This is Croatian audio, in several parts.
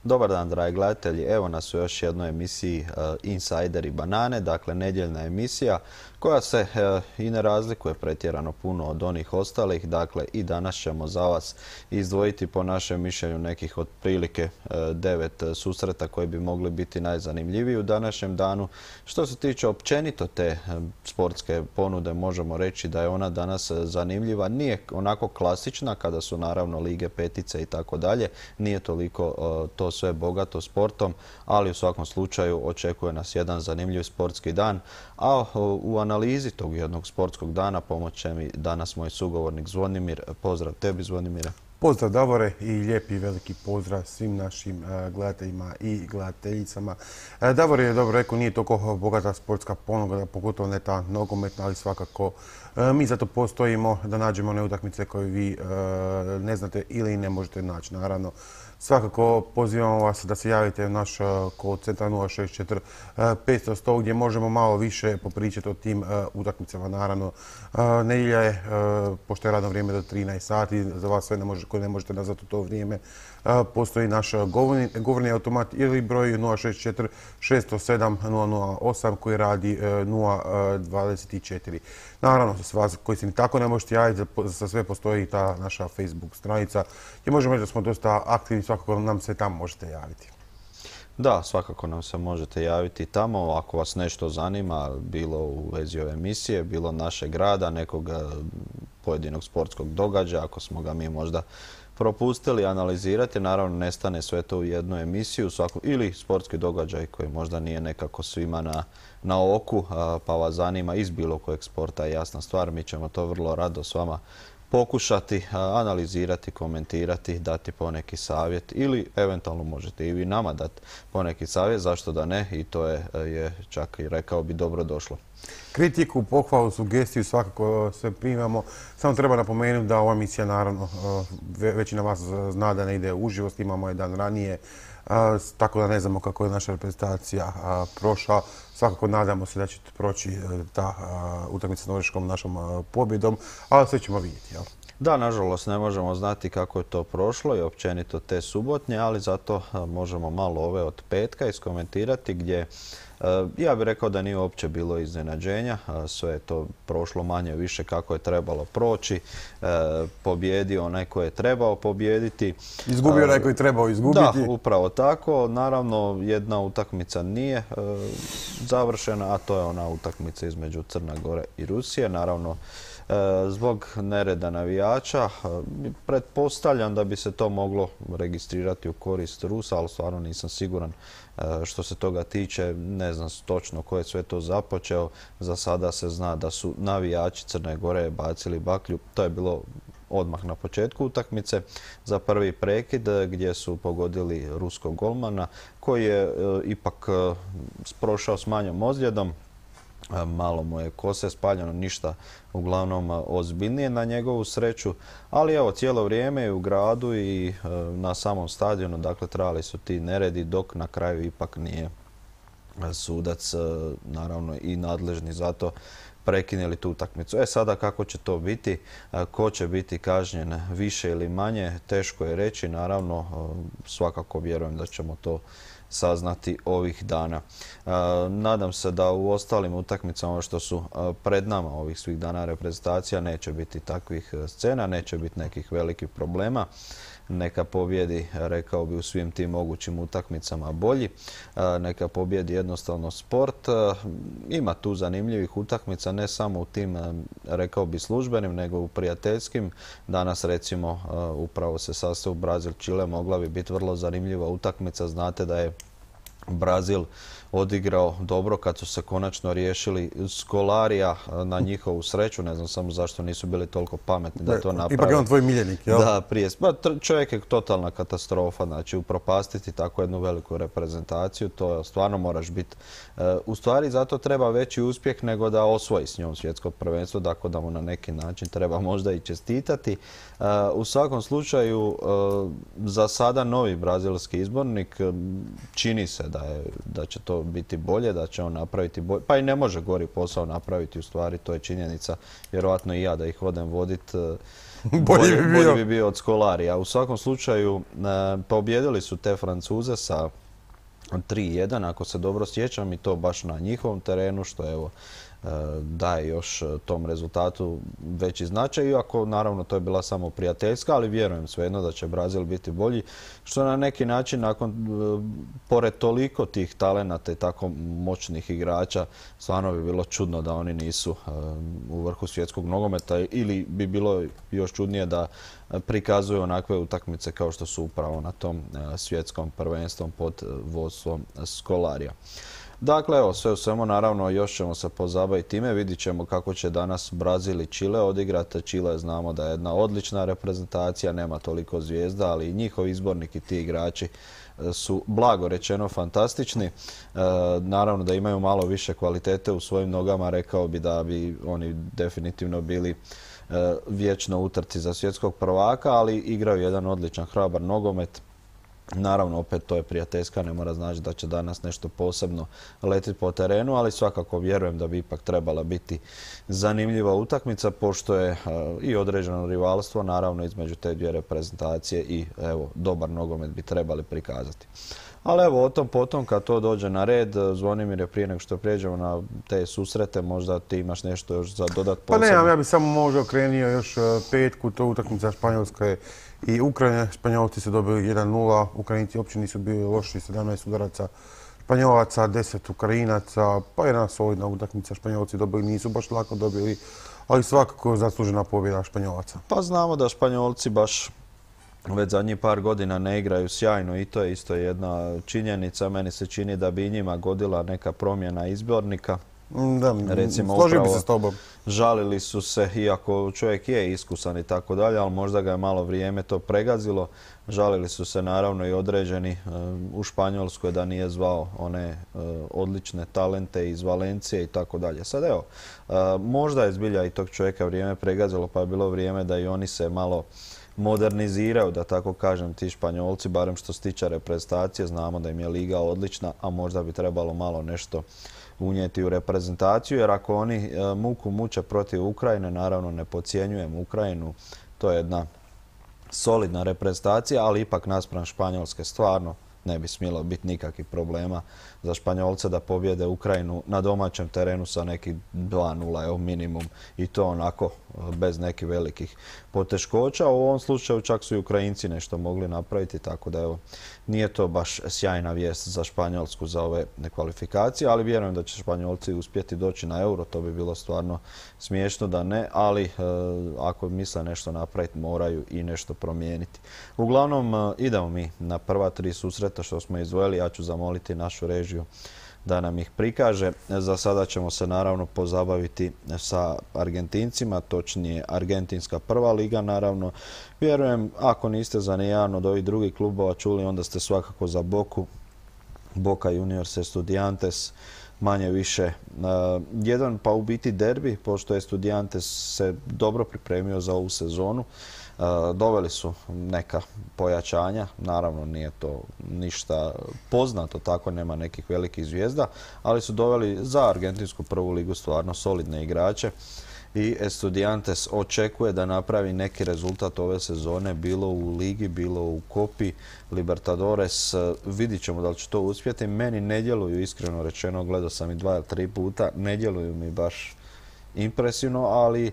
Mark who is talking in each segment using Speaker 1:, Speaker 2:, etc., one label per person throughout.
Speaker 1: Dobar dan, dragi gledatelji. Evo nas u još jednoj emisiji Insider i banane, dakle nedjeljna emisija koja se i ne razlikuje pretjerano puno od onih ostalih. Dakle, i danas ćemo za vas izdvojiti po našem mišljenju nekih otprilike 9 susreta koji bi mogli biti najzanimljiviji u današnjem danu. Što se tiče općenito te sportske ponude, možemo reći da je ona danas zanimljiva. Nije onako klasična kada su naravno lige, petice i tako dalje. Nije toliko to sve bogato sportom, ali u svakom slučaju očekuje nas jedan zanimljiv sportski dan. A u analizi tog jednog sportskog dana pomoć će mi danas moj sugovornik Zvonimir. Pozdrav tebi, Zvonimire.
Speaker 2: Pozdrav Davore i lijepi veliki pozdrav svim našim gledateljima i gledateljicama. Davor je dobro rekao, nije toliko bogata sportska ponuda, pogotovo ne ta nogometna, ali svakako mi zato postojimo da nađemo one utakmice koje vi ne znate ili ne možete naći. Naravno, svakako pozivamo vas da se javite u naš kod centra 064 500 gdje možemo malo više popričati o tim utakmicama. Naravno, nedjelja je, pošto je radno vrijeme do 13 sati, za vas sve koji ne možete nazvati u to vrijeme, postoji naš govorni automat ili broj 064 607 008 koji radi 024. Naravno, za vas koji se ni tako ne možete javiti, za sve postoji ta naša Facebook stranica gdje možemo reći da smo dosta aktivni, svakako nam se tamo možete javiti.
Speaker 1: Da, svakako nam se možete javiti tamo ako vas nešto zanima, bilo u vezi ove emisije, bilo našeg rada, nekog pojedinog sportskog događaja, ako smo ga mi možda propustili analizirati. Naravno, ne stane sve to u jednu emisiju ili sportski događaj koji možda nije nekako svima na oku, pa vas zanima iz bilo kojeg sporta, jasna stvar. Mi ćemo to vrlo rado s vama pokušati analizirati, komentirati, dati poneki savjet ili eventualno možete i vi nama dati poneki savjet, zašto da ne, i to je čak i rekao bi dobro došlo.
Speaker 2: Kritiku, pohvalu, sugestiju svakako sve primamo. Samo treba napomenuti da ova emisija, naravno, većina vas zna da ne ide uživo, snimamo je dan ranije, tako da ne znamo kako je naša reprezentacija prošla. Svakako nadamo se da će proći ta utakmica s Norveškom našom pobjedom, ali sve ćemo vidjeti. Jel?
Speaker 1: Da, nažalost ne možemo znati kako je to prošlo i općenito te subotnje, ali zato možemo malo ove od petka iskomentirati gdje ja bih rekao da nije uopće bilo iznenađenja, sve je to prošlo manje više kako je trebalo proći, pobjedio onaj koji je trebao pobijediti.
Speaker 2: Izgubio onaj koji je trebao izgubiti.
Speaker 1: Da, upravo tako. Naravno, jedna utakmica nije završena, a to je ona utakmica između Crne Gore i Rusije. Naravno, zbog nereda navijača, pretpostavljam da bi se to moglo registrirati u korist Rusa, ali stvarno nisam siguran što se toga tiče. Ne znam točno ko je sve to započeo. Za sada se zna da su navijači Crne Gore bacili baklju. To je bilo odmah na početku utakmice za prvi prekid gdje su pogodili ruskog golmana koji je ipak prošao s manjom ozljedom. Malo mu je kose spaljeno, ništa uglavnom ozbiljnije na njegovu sreću, ali evo cijelo vrijeme u gradu i na samom stadionu, dakle trebali su ti neredi dok na kraju ipak nije sudac, naravno i nadležni za to, prekinuli tu utakmicu. Sada kako će to biti, ko će biti kažnjen više ili manje, teško je reći, naravno svakako vjerujem da ćemo to saznati ovih dana. Nadam se da u ostalim utakmicama što su pred nama ovih svih dana reprezentacija neće biti takvih scena, neće biti nekih velikih problema. Neka pobjedi, rekao bi, u svim tim mogućim utakmicama bolji. Neka pobjedi jednostavno sport. Ima tu zanimljivih utakmica, ne samo u tim, rekao bi, službenim, nego u prijateljskim. Danas, recimo, upravo se sastav Brazil-Čile, mogla bi biti vrlo zanimljiva utakmica. Znate da je Brazil odigrao dobro kad su se konačno riješili Scolarija, na njihovu sreću. Ne znam samo zašto nisu bili toliko pametni da to naprave.
Speaker 2: Ipak je on tvoj miljenik, jel?
Speaker 1: Da, prije. Čovjek je totalna katastrofa, znači upropastiti tako jednu veliku reprezentaciju, to stvarno moraš biti. U stvari zato treba veći uspjeh nego da osvoji s njom svjetsko prvenstvo, dakle da mu na neki način treba možda i čestitati. U svakom slučaju, za sada novi brazilski izbornik čini se da će to biti bolje, da će on napraviti bolje. Pa i ne može gori posao napraviti, u stvari, to je činjenica. Vjerojatno i ja da ih odem vodit, bolje bi bio od Scolarija. U svakom slučaju, pobjedili su te Francuze sa 3:1, ako se dobro sjećam, i to baš na njihovom terenu, što evo daje još tom rezultatu veći značaj, iako naravno to je bila samo prijateljska, ali vjerujem svejedno da će Brazil biti bolji, što na neki način pored toliko tih talenata i tako moćnih igrača, stvarno bi bilo čudno da oni nisu u vrhu svjetskog nogometa, ili bi bilo još čudnije da prikazuju onakve utakmice kao što su upravo na tom svjetskom prvenstvom pod vodstvom Scolarija. Dakle, evo, sve u svemu, naravno, još ćemo se pozabaviti time. Vidit ćemo kako će danas Brazil i Čile odigrati. Čile znamo da je jedna odlična reprezentacija, nema toliko zvijezda, ali i njihov izbornik i ti igrači su, blago rečeno, fantastični. Naravno da imaju malo više kvalitete u svojim nogama, rekao bi da bi oni definitivno bili vječno utrci za svjetskog prvaka, ali igraju jedan odličan, hrabar nogomet. Naravno, opet to je prijateljska, ne mora znači da će danas nešto posebno letiti po terenu, ali svakako vjerujem da bi ipak trebala biti zanimljiva utakmica, pošto je i određeno rivalstvo, naravno, između te dvije reprezentacije i evo, dobar nogomet bi trebali prikazati. Ali evo, o tom potom, kad to dođe na red, Zvonimire, prije nego što prijeđemo na te susrete, možda ti imaš nešto još za dodat posebno?
Speaker 2: Pa ne, ja bih samo možda okrenio još petku, to utakmica Španjolske i Ukrajine. Španjolci su dobili 1:0, Ukrajinci uopće nisu bili loši, 17 udaraca Španjolaca, 10 Ukrajinaca, pa jedna solidna utakmica. Španjolci dobili, nisu baš lako dobili, ali svakako zaslužena pobjeda Španjolaca.
Speaker 1: Pa znamo da Španjolci baš već zadnjih par godina ne igraju sjajno i to je isto jedna činjenica. Meni se čini da bi njima godila neka promjena izbornika.
Speaker 2: Da, složio bi se s tobom.
Speaker 1: Žalili su se, iako čovjek je iskusan i tako dalje, ali možda ga je malo vrijeme to pregazilo. Žalili su se naravno i određeni u Španjolskoj da nije zvao one odlične talente iz Valencije i tako dalje. Sad evo, možda je zbilja i tog čovjeka vrijeme pregazilo, pa je bilo vrijeme da i oni se malo moderniziraju, da tako kažem, ti Španjolci, barem što se tiče reprezentacije. Znamo da im je liga odlična, a možda bi trebalo malo nešto unijeti u reprezentaciju, jer ako oni muku muče protiv Ukrajine, naravno ne podcjenjujem Ukrajinu, to je jedna solidna reprezentacija, ali ipak naspram Španjolske stvarno ne bi smjelo biti nikakvih problema za Španjolce da pobjede Ukrajinu na domaćem terenu sa nekih 2:0, evo, minimum, i to onako bez nekih velikih poteškoća. U ovom slučaju čak su i Ukrajinci nešto mogli napraviti, tako da evo, nije to baš sjajna vijest za Španjolsku za ove kvalifikacije, ali vjerujem da će Španjolci uspjeti doći na Euro. To bi bilo stvarno smiješno da ne, ali ako misle nešto napraviti, moraju i nešto promijeniti. Uglavnom, idemo mi na prva 3 susreta što smo izdvojili. Ja ću zamoliti našu režiju da nam ih prikaže. Za sada ćemo se naravno pozabaviti sa Argentincima, točnije Argentinska prva liga, naravno. Vjerujem, ako niste za nijedan od ovih drugih klubova čuli, onda ste svakako za Boku. Boca Juniors, Estudiantes, manje više jedan, pa u biti derbi, pošto je Estudiantes se dobro pripremio za ovu sezonu. Doveli su neka pojačanja, naravno nije to ništa poznato, tako nema nekih velikih zvijezda, ali su doveli za Argentinsku prvu ligu stvarno solidne igrače i Estudiantes očekuje da napravi neki rezultat ove sezone, bilo u ligi, bilo u Copi Libertadores. Vidit ćemo da li će to uspjeti. Meni ne djeluju, iskreno rečeno, gledao sam i 2 ili 3 puta, ne djeluju mi baš impresivno, ali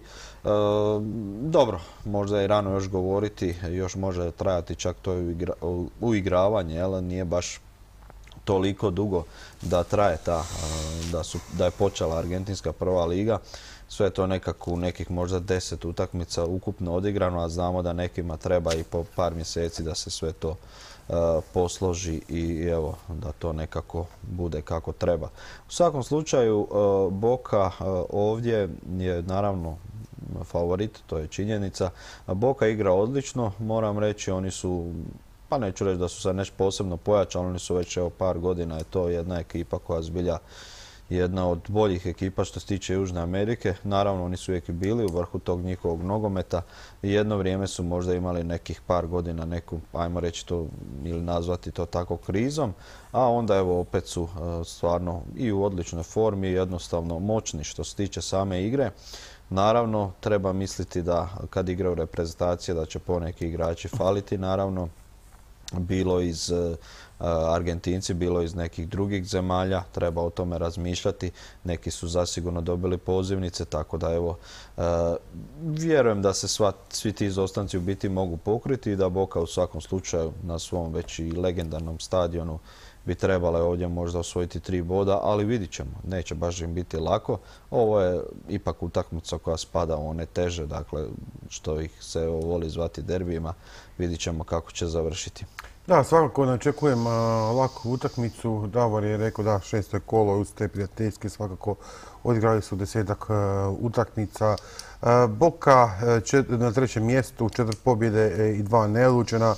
Speaker 1: dobro, možda je rano još govoriti, još može trajati čak to uigravanje, jel? Nije baš toliko dugo da traje da je počela Argentinska prva liga. Sve je to nekako u nekih možda 10 utakmica ukupno odigrano, a znamo da nekima treba i po par mjeseci da se sve to posloži i evo, da to nekako bude kako treba. U svakom slučaju, Boca ovdje je naravno favorit, to je činjenica. Boca igra odlično, moram reći, oni su, pa neću reći da su se nešto posebno pojačali, oni su već evo par godina, je to jedna ekipa koja zbilja jedna od boljih ekipa što se tiče Južne Amerike. Naravno, oni su uvijek bili u vrhu tog njihovog nogometa i jedno vrijeme su možda imali nekih par godina neku, ajmo reći to ili nazvati to tako, krizom, a onda evo opet su stvarno i u odličnoj formi i jednostavno moćni što se tiče same igre. Naravno, treba misliti da kad igraju reprezentacije da će poneki igrači faliti, naravno, bilo iz Argentinci, bilo iz nekih drugih zemalja, treba o tome razmišljati. Neki su zasigurno dobili pozivnice, tako da evo, vjerujem da se svi ti izostanci u biti mogu pokriti i da Boca u svakom slučaju na svom već i legendarnom stadionu bi trebala ovdje možda osvojiti 3 boda, ali vidit ćemo. Neće baš im biti lako. Ovo je ipak utakmica koja spada u one teže, dakle, što ih se voli zvati derbijima. Vidit ćemo kako će završiti.
Speaker 2: Da, svakako ne očekujem laku utakmicu. Davor je rekao da 6. kolo uz te prijateljske svakako odigrali su 10-ak utakmica. Boca na 3. mjestu, 4 pobjede i 2 neodlučena.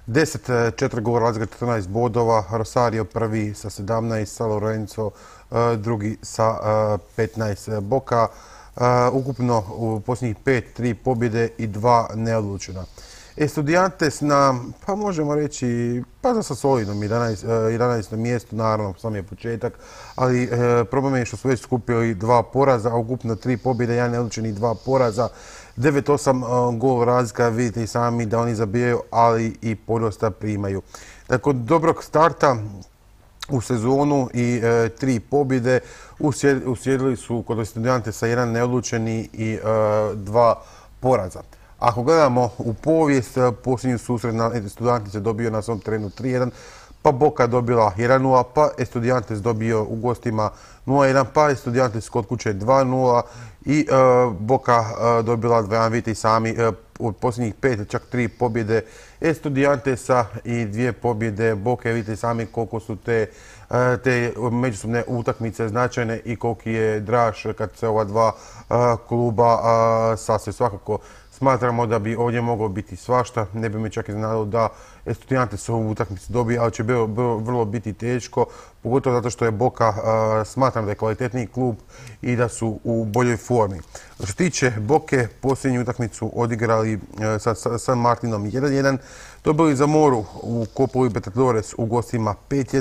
Speaker 2: 4 gola razlika, 14 bodova. Rosario prvi sa 17, San Lorenzo drugi sa 15. Boca ukupno u posljednjih 5, 3 pobjede i 2 neodlučena. Estudiantes na, pa možemo reći, pa za solidnom 11. mjestu, naravno, sam je početak, ali problem je što su već skupili 2 poraza, a ukupno 3 pobjede, 1 neodlučen i 2 poraza. 9-8 gol razlika, vidite i sami da oni zabijaju, ali i podosta primaju. Dakle, dobrog starta u sezonu i 3 pobjede, uslijedili su kod Estudiantesa 1 neodlučeni i 2 poraza. Ako gledamo u povijest, posljednji susret Estudiantes je dobio na svom terenu 3-1, pa Boca dobila 1-0, pa Estudiantes dobio u gostima 0-1, pa Estudiantes kod kuće 2-0 i Boca dobila 2-1. Vidite i sami, od posljednjih 5, čak 3 pobjede Estudiantesa i 2 pobjede Boca. Vidite i sami koliko su te međusobne utakmice značajne i koliki je draž kad se ova dva kluba sastaju. Svakako smatramo da bi ovdje moglo biti svašta. Ne bi me čak iznenadilo da Estudiantes ovu utakmicu dobije, ali će vrlo biti teško, pogotovo zato što je Boca, smatram da je kvalitetniji klub i da su u boljoj formi. Što se tiče Boke, posljednju utakmicu odigrali sa San Martinom 1-1, dobili Zamoru u Copa Libertadores u gostima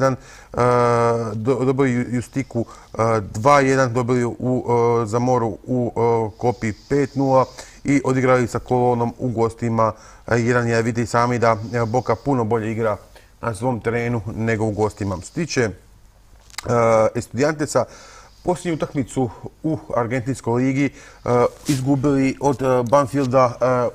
Speaker 2: 5-1, dobili Justiku 2-1, dobili Zamoru u Kopi 5-0 i odigrali sa Kolonom u gostima 1-1. Vidite i sami da Boca puno bolje igra na svom terenu nego u gostima. Što se tiče Estudiantesa, posljednju utakmicu u Argentinskoj ligi izgubili od Banfielda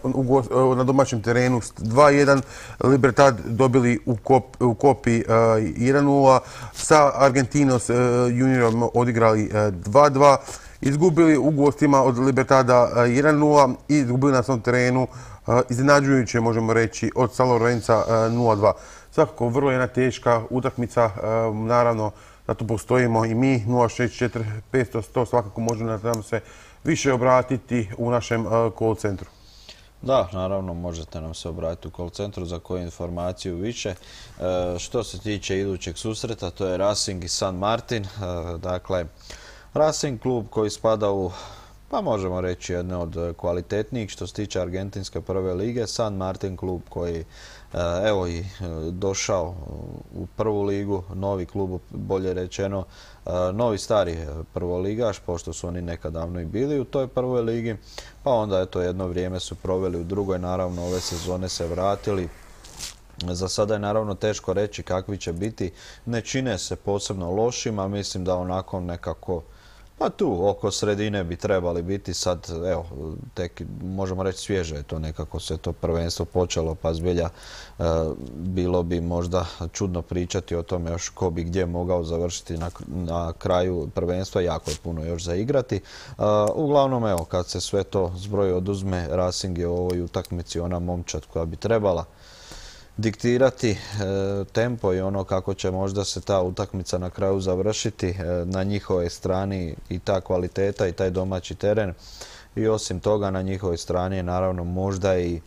Speaker 2: na domaćem terenu 2-1. Libertad dobili u Kopi 1-0. Sa Argentinos juniorom odigrali 2-2. Izgubili u gostima od Libertada 1-0 i izgubili na svom terenu iznenađujuće, možemo reći, od San Lorenza 0-2. Svakako, vrlo jedna teška utakmica, naravno da tu postojimo i mi, 064 500 100, svakako možemo nam se više obratiti u našem call centru.
Speaker 1: Da, naravno, možete nam se obratiti u call centru za koju informaciju više. Što se tiče idućeg susreta, to je Racing i San Martin. Dakle, Racing klub koji spada u, pa možemo reći, jedne od kvalitetnijih što se tiče argentinske prve lige. San Martin klub koji evo i došao u prvu ligu, novi klub, bolje rečeno, novi stari prvoligaš, pošto su oni nekad davno i bili u toj prvoj ligi, pa onda eto jedno vrijeme su proveli u drugoj, naravno ove sezone se vratili. Za sada je naravno teško reći kakvi će biti, ne čine se posebno lošima, mislim da onako nekako, pa tu oko sredine bi trebali biti sad, evo, tek možemo reći svježe je to nekako se to prvenstvo počelo, pa zbilja bilo bi možda čudno pričati o tome još ko bi gdje mogao završiti na kraju prvenstva, jako je puno još za igrati. Uglavnom, evo, kad se sve to zbroj oduzme, Racing je u ovoj utakmici ona momčad koja bi trebala diktirati tempo i ono kako će možda se ta utakmica na kraju završiti. Na njihovoj strani i ta kvaliteta i taj domaći teren i osim toga na njihovoj strani je naravno možda i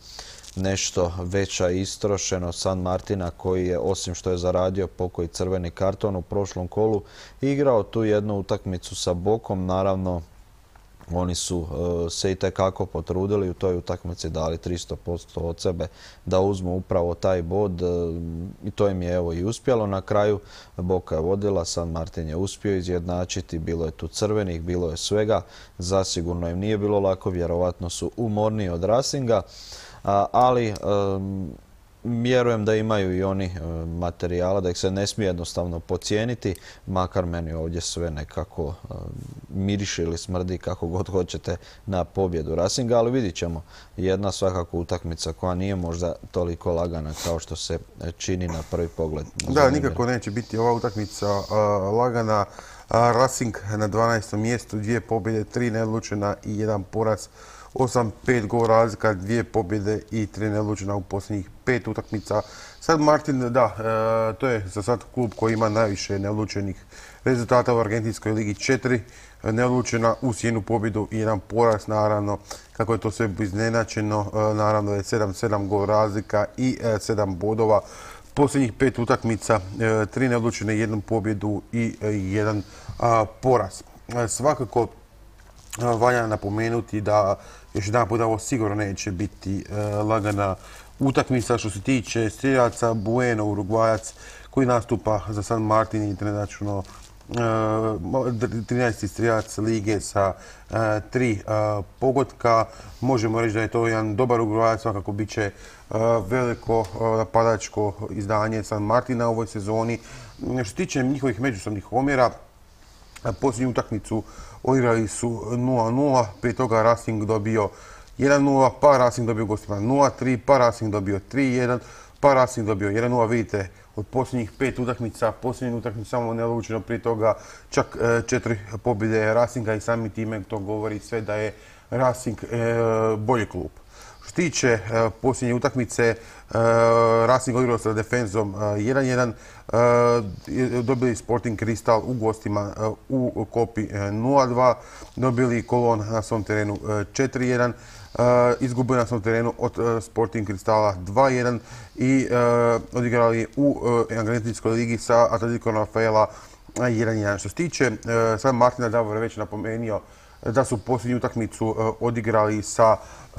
Speaker 1: nešto veća istrošenost San Martina koji je, osim što je zaradio pokoji crveni karton u prošlom kolu, igrao tu jednu utakmicu sa Bokom. Naravno, oni su se itekako potrudili u toj utakmici, dali 300% od sebe da uzmu upravo taj bod i to im je evo i uspjelo. Na kraju Boka je vodila, San Martin je uspio izjednačiti, bilo je tu crvenih, bilo je svega. Zasigurno im nije bilo lako, vjerovatno su umorniji od Racinga, ali vjerujem da imaju i oni materijala, da ih se ne smije jednostavno podcijeniti, makar meni ovdje sve nekako miriše ili smrdi, kako god hoćete, na pobjedu Racinga, ali vidit ćemo. Jedna svakako utakmica koja nije možda toliko lagana kao što se čini na prvi pogled.
Speaker 2: Da, nikako neće biti ova utakmica lagana. Racing na 12. mjestu, 2 pobjede, 3 neodlučena i 1 poraz. 8-5 gol razlika, 2 pobjede i 3 neodlučena u posljednjih 5 utakmica. San Martin, da, to je za sad klub koji ima najviše neodlučenih rezultata u Argentinskoj ligi. 4 neodlučena uz 1 pobjedu i 1 poraz. Naravno, kako je to sve iznenačeno, naravno je 7-7 gol razlika i 7 bodova. Posljednjih 5 utakmica, 3 neodlučene, 1 pobjedu i 1 poraz. Svakako, valja napomenuti da još jedan put ovo sigurno neće biti lagana utakmica. Što se tiče strijelaca, Bueno, Urugvajac, koji nastupa za San Martin internačno, 13. strijelac lige sa 3 pogotka. Možemo reći da je to jedan dobar Urugvajac, svakako bit će veliko napadačko izdanje San Martina u ovoj sezoni. Što se tiče njihovih međusobnih omjera, posljednju utakmicu odigrali su 0-0, prije toga Racing dobio 1-0, pa Racing dobio gostima 0-3, pa Racing dobio 3-1, pa Racing dobio 1-0. Vidite, od posljednjih 5 utakmica, posljednju utakmicu samo neodlučeno, prije toga čak 4 pobjede Racinga i sami time to govori sve da je Racing bolji klub. Što se tiče posljednje utakmice, Racing odigrao sa Defenzom 1-1, dobili Sporting Cristal u gostima u Kopi 0-2, dobili Colon na svom terenu 4-1, izgubili na svom terenu od Sporting Cristala 2-1 i odigrali u Argentinskoj ligi sa Atletico Rafaela 1-1. Što se tiče San Martina, Davor je već napomenuo da su posljednju utakmicu odigrali sa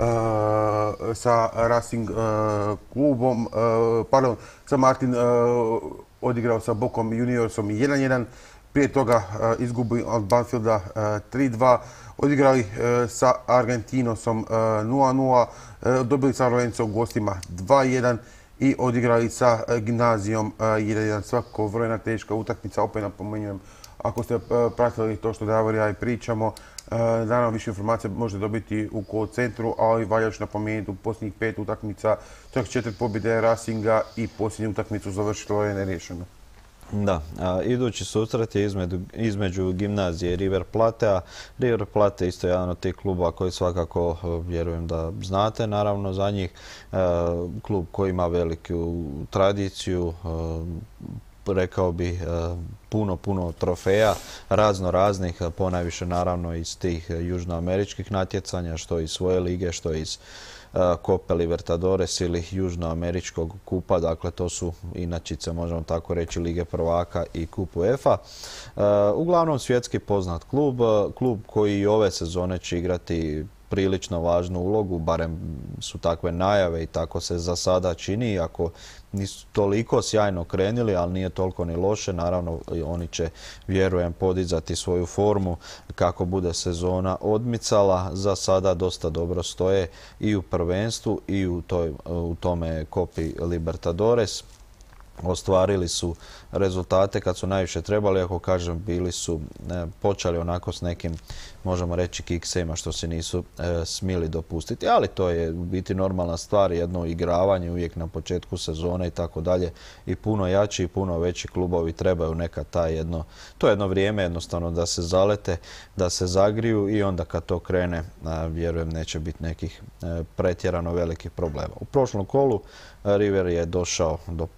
Speaker 2: Racing klubom, pardon, San Martin odigrao sa Bokom Juniorsom 1-1, prije toga izgubili od Banfielda 3-2, odigrali sa Argentinosom 0-0, dobili San Lorenzo u gostima 2-1 i odigrali sa Gimnazijom 1-1. Svakako vrlo jedna teška utakmica, opet napominjem, ako ste pratili to što Davor i ja i pričamo, naravno više informacija možete dobiti u call centru, ali valja još napomenuti u posljednjih 5 utakmica, čak 4 pobjede Racinga i posljednju utakmicu završilo je neriješeno.
Speaker 1: Da, idući susret je između Gimnazije i River Platea. River Plate isto je jedan od tih kluba koji svakako vjerujem da znate, naravno za njih. Klub koji ima veliku tradiciju, rekao bi puno trofeja, razno raznih, ponajviše naravno iz tih južnoameričkih natjecanja, što iz svoje lige, što iz Copa Libertadores ili južnoameričkog kupa, dakle to su inačice, možemo tako reći, Lige prvaka i Kup UEFA. Uglavnom svjetski poznat klub koji i ove sezone će igrati prilično važnu ulogu, barem su takve najave i tako se za sada čini, iako nisu toliko sjajno krenuli, ali nije toliko ni loše. Naravno, oni će, vjerujem, podizati svoju formu kako bude sezona odmicala. Za sada dosta dobro stoje i u prvenstvu i u tome Copi Libertadores. Ostvarili su rezultate kad su najviše trebali, ako kažem, bili su počeli onako s nekim, možemo reći, kiksejima što se nisu smjeli dopustiti, ali to je u biti normalna stvar, jedno igravanje uvijek na početku sezone i tako dalje, i puno jači i puno veći klubovi trebaju nekad to jedno vrijeme jednostavno da se zalete, da se zagriju i onda kad to krene, vjerujem, neće biti nekih pretjerano velikih problema. U prošlom kolu River je došao do pobjede,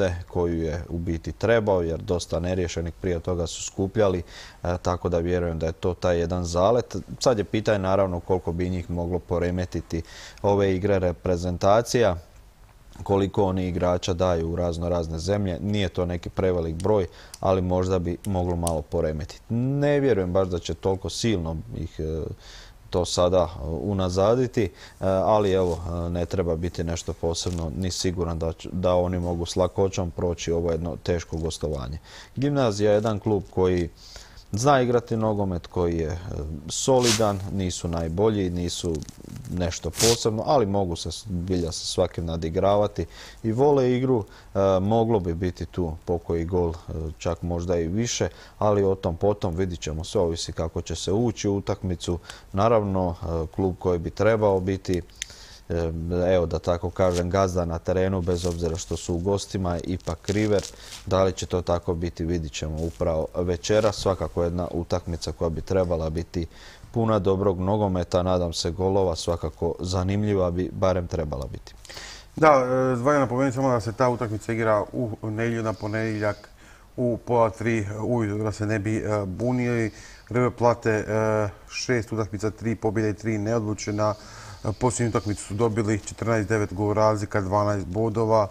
Speaker 1: pobjede koju je u biti trebao, jer dosta neriješenih prije toga su skupljali, tako da vjerujem da je to taj jedan zalet. Sad je pitanje naravno koliko bi njih moglo poremetiti ove igre reprezentacija, koliko oni igrača daju u razne zemlje. Nije to neki prevelik broj, ali možda bi moglo malo poremetiti. Ne vjerujem baš da će toliko silno ih to sada unazaditi, ali evo, ne treba biti nešto posebno ni siguran da oni mogu s lakoćom proći ovo jedno teško gostovanje. Gimnazija je jedan klub koji zna igrati nogomet, koji je solidan, nisu najbolji, nisu nešto posebno, ali mogu se bilja sa svakim nadigravati i vole igru. Moglo bi biti tu pokoji gol, čak možda i više, ali o tom potom vidit ćemo, sve ovisi kako će se ući u utakmicu. Naravno, klub koji bi trebao biti, evo da tako kažem, gazda na terenu, bez obzira što su u gostima, ipak River. Da li će to tako biti, vidit ćemo upravo večera. Svakako jedna utakmica koja bi trebala biti puna dobrog nogometa, nadam se golova, svakako zanimljiva bi barem trebala biti.
Speaker 2: Da, valja napomenuti samo da se ta utakmica igra u nedjelju na ponedjeljak u 2:30 ujutro, da se ne bi bunili. River Plate 6 utakmica, 3 pobjede i 3 neodlučena. Posljednju utakmicu su dobili 14-9 gol razlika, 12 bodova.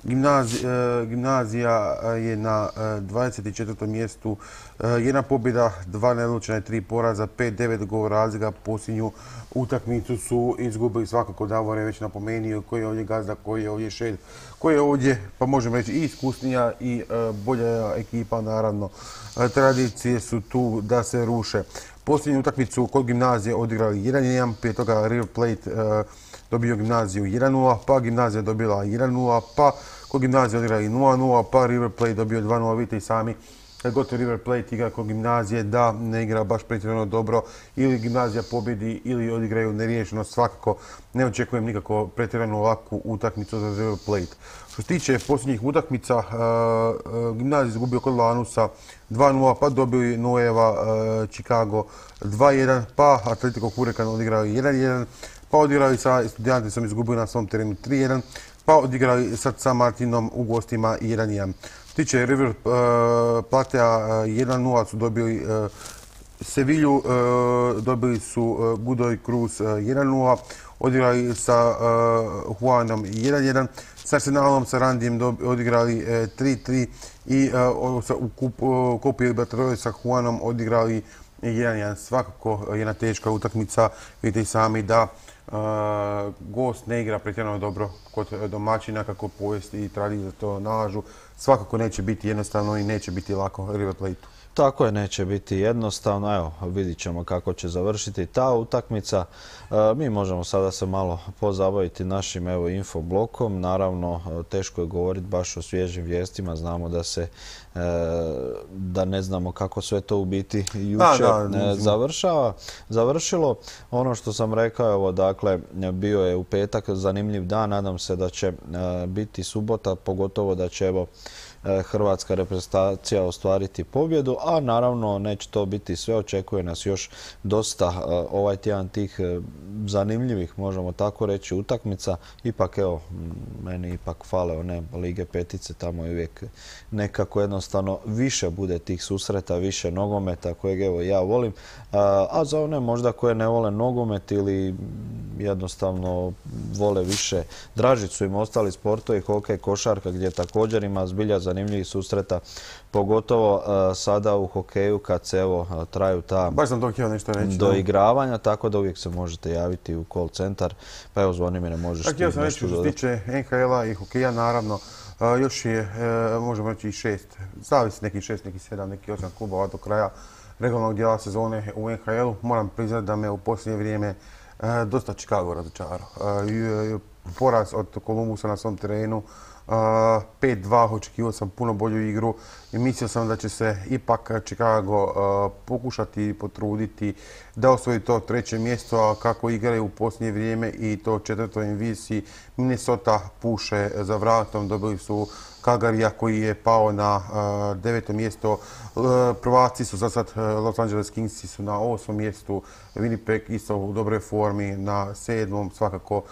Speaker 2: Gimnazija je na 24. mjestu, jedna pobjeda, 2 neodlučena i 3 poraza, 5-9 gol razlika. Posljednju utakmicu su izgubili, svakako Davor je već napomenuo koji je ovdje gazda, koji je ovdje šef, koji je ovdje, pa možemo reći, i iskusnija i bolja ekipa, naravno. Tradicije su tu da se ruše. Posljednju utakmicu kod Gimnazije odigrali 1-1, prije toga River Plate dobio Gimnaziju 1-0, pa Gimnazija dobila 1-0, pa kod Gimnazije odigrali 0-0, pa River Plate dobio 2-0. Vidite i sami, kad gotovo River Plate igra kod Gimnazije, da ne igra baš pretjerano dobro, ili Gimnazija pobjedi ili odigraju neriješeno. Svakako ne očekujem nikako pretjerano ovakvu utakmicu za River Plate. Što se tiče posljednjih utakmica, Gimnazija izgubio kod Lanusa 2-0, pa dobili Nueva Chicago 2-1, pa Atletico Huracan odigrali 1-1, pa odigrali sa Studiantesom, izgubili na svom terenu 3-1, pa odigrali sad sa Martinom u gostima 1-1. Što se tiče River Platea 1-0 su dobili Sevilju, dobili su Godoy Cruz 1-0, odigrali sa Juanom 1-1, s Arsenalom, sa Randijem odigrali 3-3 i u Copi Libertadores sa Juanom odigrali 1-1. Svakako jedna teška utakmica, vidite i sami da gost ne igra pretjerano dobro kod domaćina, kako povijest i tradicija to nalažu. Svakako neće biti jednostavno i neće biti lako River Plate-u.
Speaker 1: Tako je, neće biti jednostavno. Evo, vidit ćemo kako će završiti ta utakmica. Mi možemo sada se malo pozabaviti našim infoblokom. Naravno, teško je govoriti baš o svježim vijestima. Znamo da ne znamo kako sve to u biti jučer završilo. Ono što sam rekao, evo, dakle, bio je u petak zanimljiv dan. Nadam se da će biti subota, pogotovo da će, evo, hrvatska reprezentacija ostvariti pobjedu, a naravno neće to biti sve, očekuje nas još dosta ovaj tjedan tih zanimljivih, možemo tako reći, utakmica. Ipak, evo, meni ipak fale one Lige petice, tamo je uvijek nekako jednostavno više bude tih susreta, više nogometa kojeg, evo, ja volim, a za one možda koje ne vole nogomet ili jednostavno vole više, draži su im ostali sportovi, hokej, košarka, gdje također ima zbilja zanimljivih susreta, pogotovo sada u hokeju kad se, evo, traju ta doigravanja, tako da uvijek se možete javiti u call centar, pa evo, Zvonimire, možeš ti nešto dodati.
Speaker 2: Što se tiče NHL-a i hokeja, naravno, još je, možemo reći, i 6, zavisi nekih 6, nekih 7, nekih 8 klubova do kraja regularnog dijela sezone u NHL-u. Moram priznati da me u posljednje vrijeme dosta Chicago razočarao. Poraz od Columbusa na svom terenu, 5-2, očekivao sam puno bolju igru i mislio sam da će se ipak Chicago pokušati potruditi da osvoji to 3. mjesto, a kako igraju u posljednje vrijeme i to 4. inviziji, Minnesota puše za vratom, dobili su Calgaryja koji je pao na 9. mjesto. Prvaci su za sad, Los Angeles Kingsi su na 8. mjestu, Winnipeg isto u dobroj formi na 7. Svakako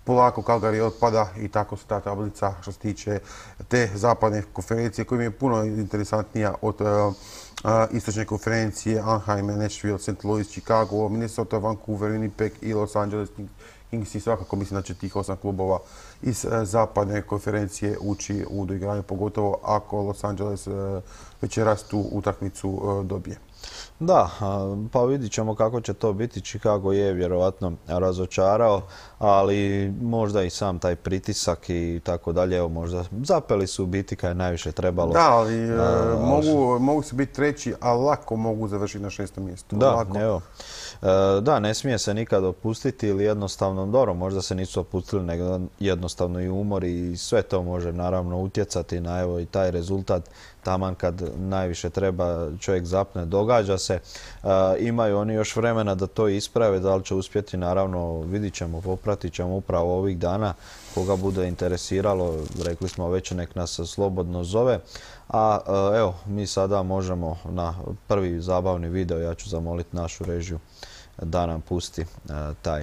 Speaker 2: polako Calgary otpada i tako se ta tablica što se tiče te zapadne konferencije koja mi je puno interesantnija od istočne konferencije Anaheim, Nashville, St. Louis, Chicago, Minnesota, Vancouver, Winnipeg i Los Angeles Kings i svakako mislim da će tih 8 klubova iz zapadne konferencije ući u doigranje, pogotovo ako Los Angeles večeras tu utakmicu dobije.
Speaker 1: Da, pa vidit ćemo kako će to biti. Chicago je vjerovatno razočarao, ali možda i sam taj pritisak i tako dalje. Evo, možda zapeli su u biti kad je najviše trebalo.
Speaker 2: Da, ali mogu se biti treći, a lako mogu završiti na 6. mjestu.
Speaker 1: Da,
Speaker 2: lako.
Speaker 1: evo. Da, ne smije se nikad opustiti ili jednostavno, dobro, možda se nisu opustili, nego jednostavno i umor i sve to može naravno utjecati na evo i taj rezultat. Taman kad najviše treba čovjek zapne, događa se. Imaju oni još vremena da to isprave, da li će uspjeti, naravno vidit ćemo, popratit ćemo upravo ovih dana. Koga bude interesiralo, rekli smo već, nek nas slobodno zove. A evo, mi sada možemo na prvi zabavni video, ja ću zamoliti našu režiju da nam pusti taj.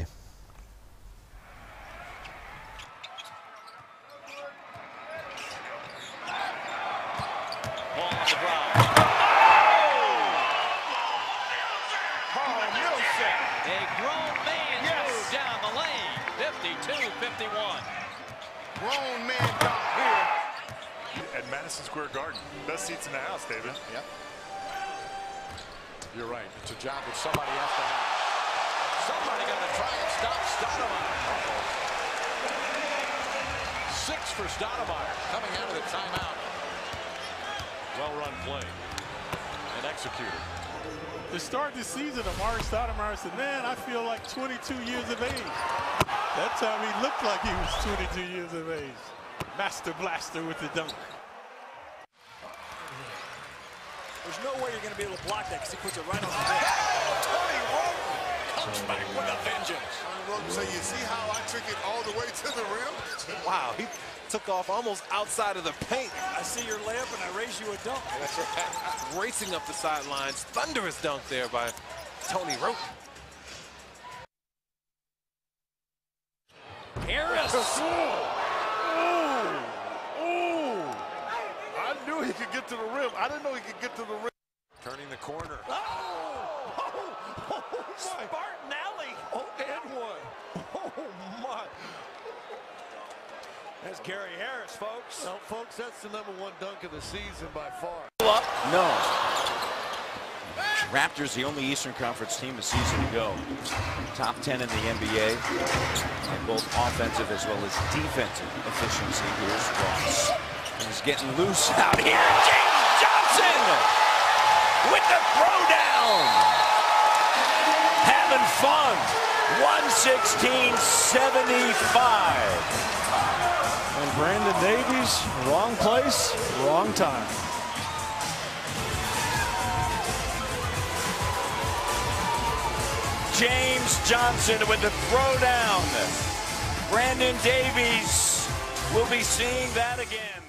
Speaker 3: Square Garden. Best seats in the house, David.
Speaker 4: Yep. You're right. It's a job that somebody has to have. Somebody got to try and stop Stoudemire. 6 for Stoudemire coming out of the timeout.
Speaker 3: Well-run play and executed.
Speaker 5: To start this season, Amari Stoudemire said, man, I feel like 22 years of age. That time he looked like he was 22 years of age. Master Blaster with the dunk.
Speaker 4: There's no way you're going to be able to block that because he puts it right on the rim. Tony Roten comes back with a vengeance.
Speaker 6: Tony Roten say, you see how I took it all the way to the rim?
Speaker 7: Wow, he took off almost outside of the paint.
Speaker 4: I see your layup and I raise you a dunk.
Speaker 7: Racing up the sidelines. Thunderous dunk there by Tony Roten.
Speaker 4: Harris.
Speaker 6: I knew he could get to the rim. I didn't know he could get to the rim.
Speaker 4: Turning the corner.
Speaker 6: Spartan Alley. Oh, and one. Oh, my.
Speaker 4: That's Gary Harris, folks.
Speaker 6: Well, folks, that's the #1 dunk of the season by far.
Speaker 8: No. Raptors, the only Eastern Conference team a season ago. Top 10 in the NBA. And both offensive as well as defensive efficiency. Here's Ross. He's getting loose out here. James Johnson with the throwdown. Having fun. 116-75.
Speaker 5: And Brandon Davies, wrong place, wrong time.
Speaker 8: James Johnson with the throwdown. Brandon Davies will be seeing that again.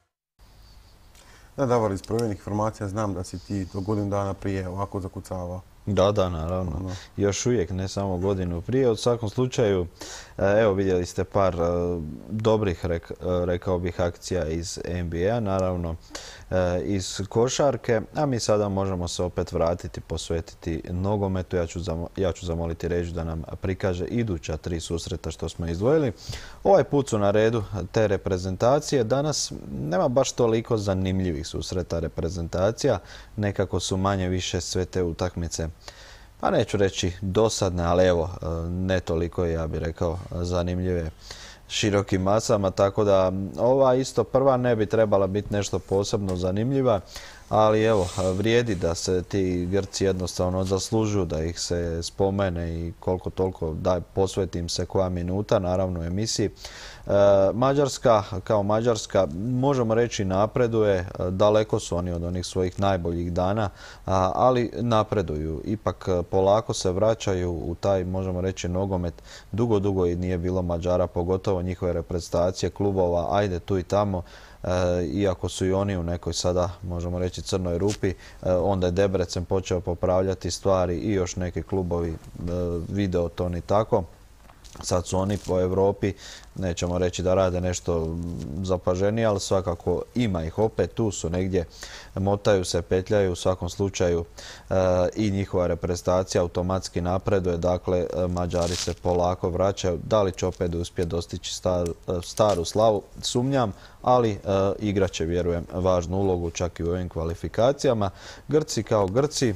Speaker 2: Da, Davor, iz provjerenih informacija znam da si ti do godinu dana prije ovako zakucavao.
Speaker 1: Da, naravno. Još uvijek, ne samo godinu prije. U svakom slučaju, evo vidjeli ste par dobrih, rekao bih, akcija iz NBA, naravno iz košarke, a mi sada možemo se opet vratiti, posvetiti nogometu. Ja ću zamoliti režiju da nam prikaže iduća 3 susreta što smo izdvojili. Ovaj put su na redu te reprezentacije. Danas nema baš toliko zanimljivih susreta reprezentacija. Nekako su manje više sve te utakmice, pa neću reći dosadne, ali evo, ne toliko, ja bih rekao, zanimljive širokim masama, tako da ova isto prva ne bi trebala biti nešto posebno zanimljiva, ali evo, vrijedi da se ti Grci jednostavno zaslužuju da ih se spomene i koliko toliko posvetim se koja minuta, naravno u emisiji. Mađarska kao Mađarska, možemo reći, napreduje, daleko su oni od onih svojih najboljih dana, ali napreduju. Ipak polako se vraćaju u taj, možemo reći, nogomet. Dugo i nije bilo Mađara, pogotovo njihove reprezentacije klubova, ajde tu i tamo. Iako su i oni u nekoj sada, možemo reći, crnoj rupi, onda je Debrecen počeo popravljati stvari i još neki klubovi, Videoton i tako. Sad su oni po Europi, nećemo reći da rade nešto zapaženije, ali svakako ima ih opet, tu su negdje, motaju se, petljaju, u svakom slučaju i njihova reprezentacija automatski napreduje, dakle Mađari se polako vraćaju, da li će opet uspjeti dostići staru slavu, sumnjam, ali igrat će, vjerujem, važnu ulogu čak i u ovim kvalifikacijama. Grci kao Grci,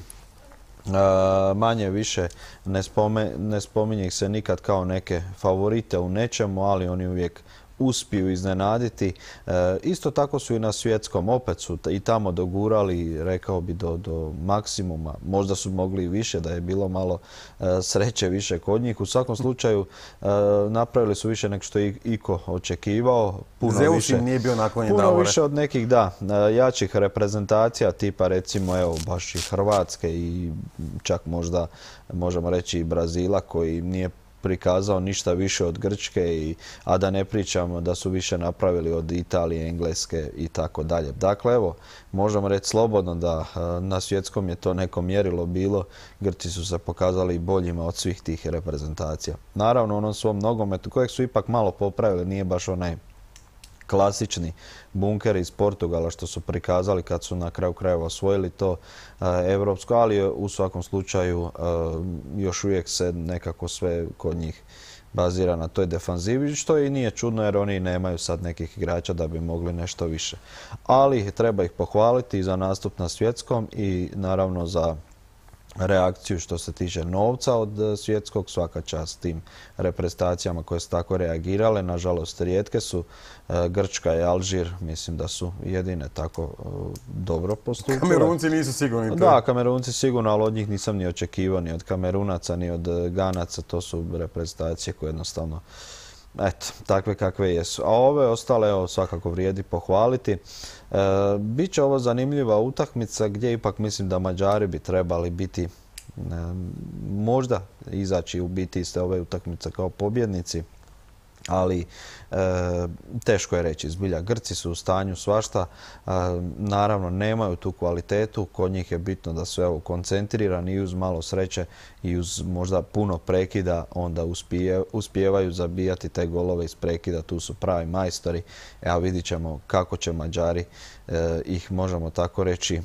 Speaker 1: manje više ne spominje ih se nikad kao neke favorite u nečemu, ali oni uvijek uspiju iznenaditi. Isto tako su i na svjetskom, opet su i tamo dogurali, rekao bi, do maksimuma. Možda su mogli i više, da je bilo malo sreće više kod njih. U svakom slučaju napravili su više nego što je iko očekivao.
Speaker 2: Zeus im nije bio naklonjen,
Speaker 1: puno
Speaker 2: Davore.
Speaker 1: više od nekih, da, jačih reprezentacija, tipa recimo, evo, baš i Hrvatske i čak možda, možemo reći, i Brazila, koji nije prikazao ništa više od Grčke, a da ne pričamo da su više napravili od Italije, Engleske i tako dalje. Dakle, evo, možemo reći slobodno da na svjetskom je to neko mjerilo bilo. Grci su se pokazali boljima od svih tih reprezentacija. Naravno, onom svom nogometu, kojeg su ipak malo popravili, nije baš onaj klasični bunker iz Portugala što su prikazali kad su na kraju krajeva osvojili to evropsko, ali u svakom slučaju još uvijek se nekako sve kod njih bazira na toj defanzivi, što i nije čudno jer oni nemaju sad nekih igrača da bi mogli nešto više. Ali treba ih pohvaliti za nastup na svjetskom i naravno za reakciju što se tiče novca od svjetskog, svaka čast tim reprezentacijama koje su tako reagirale. Nažalost, rijetke su. Grčka i Alžir, mislim da su jedine tako dobro postupile.
Speaker 2: Kamerunci nisu sigurni.
Speaker 1: Da, Kamerunci sigurno, ali od njih nisam ni očekivao, ni od Kamerunaca, ni od Ganaca. To su reprezentacije koje jednostavno, eto, takve kakve jesu. A ove ostale, evo, svakako vrijedi pohvaliti. Biće ovo zanimljiva utakmica gdje ipak mislim da Mađari bi trebali biti, možda izaći u biti iz ove utakmice kao pobjednici, ali teško je reći. Zbilja, Grci su u stanju svašta, naravno nemaju tu kvalitetu, kod njih je bitno da su, evo, koncentrirani i uz malo sreće i uz možda puno prekida onda uspijevaju zabijati te golove iz prekida, tu su pravi majstori. Evo, vidit ćemo kako će Mađari ih, možemo tako reći,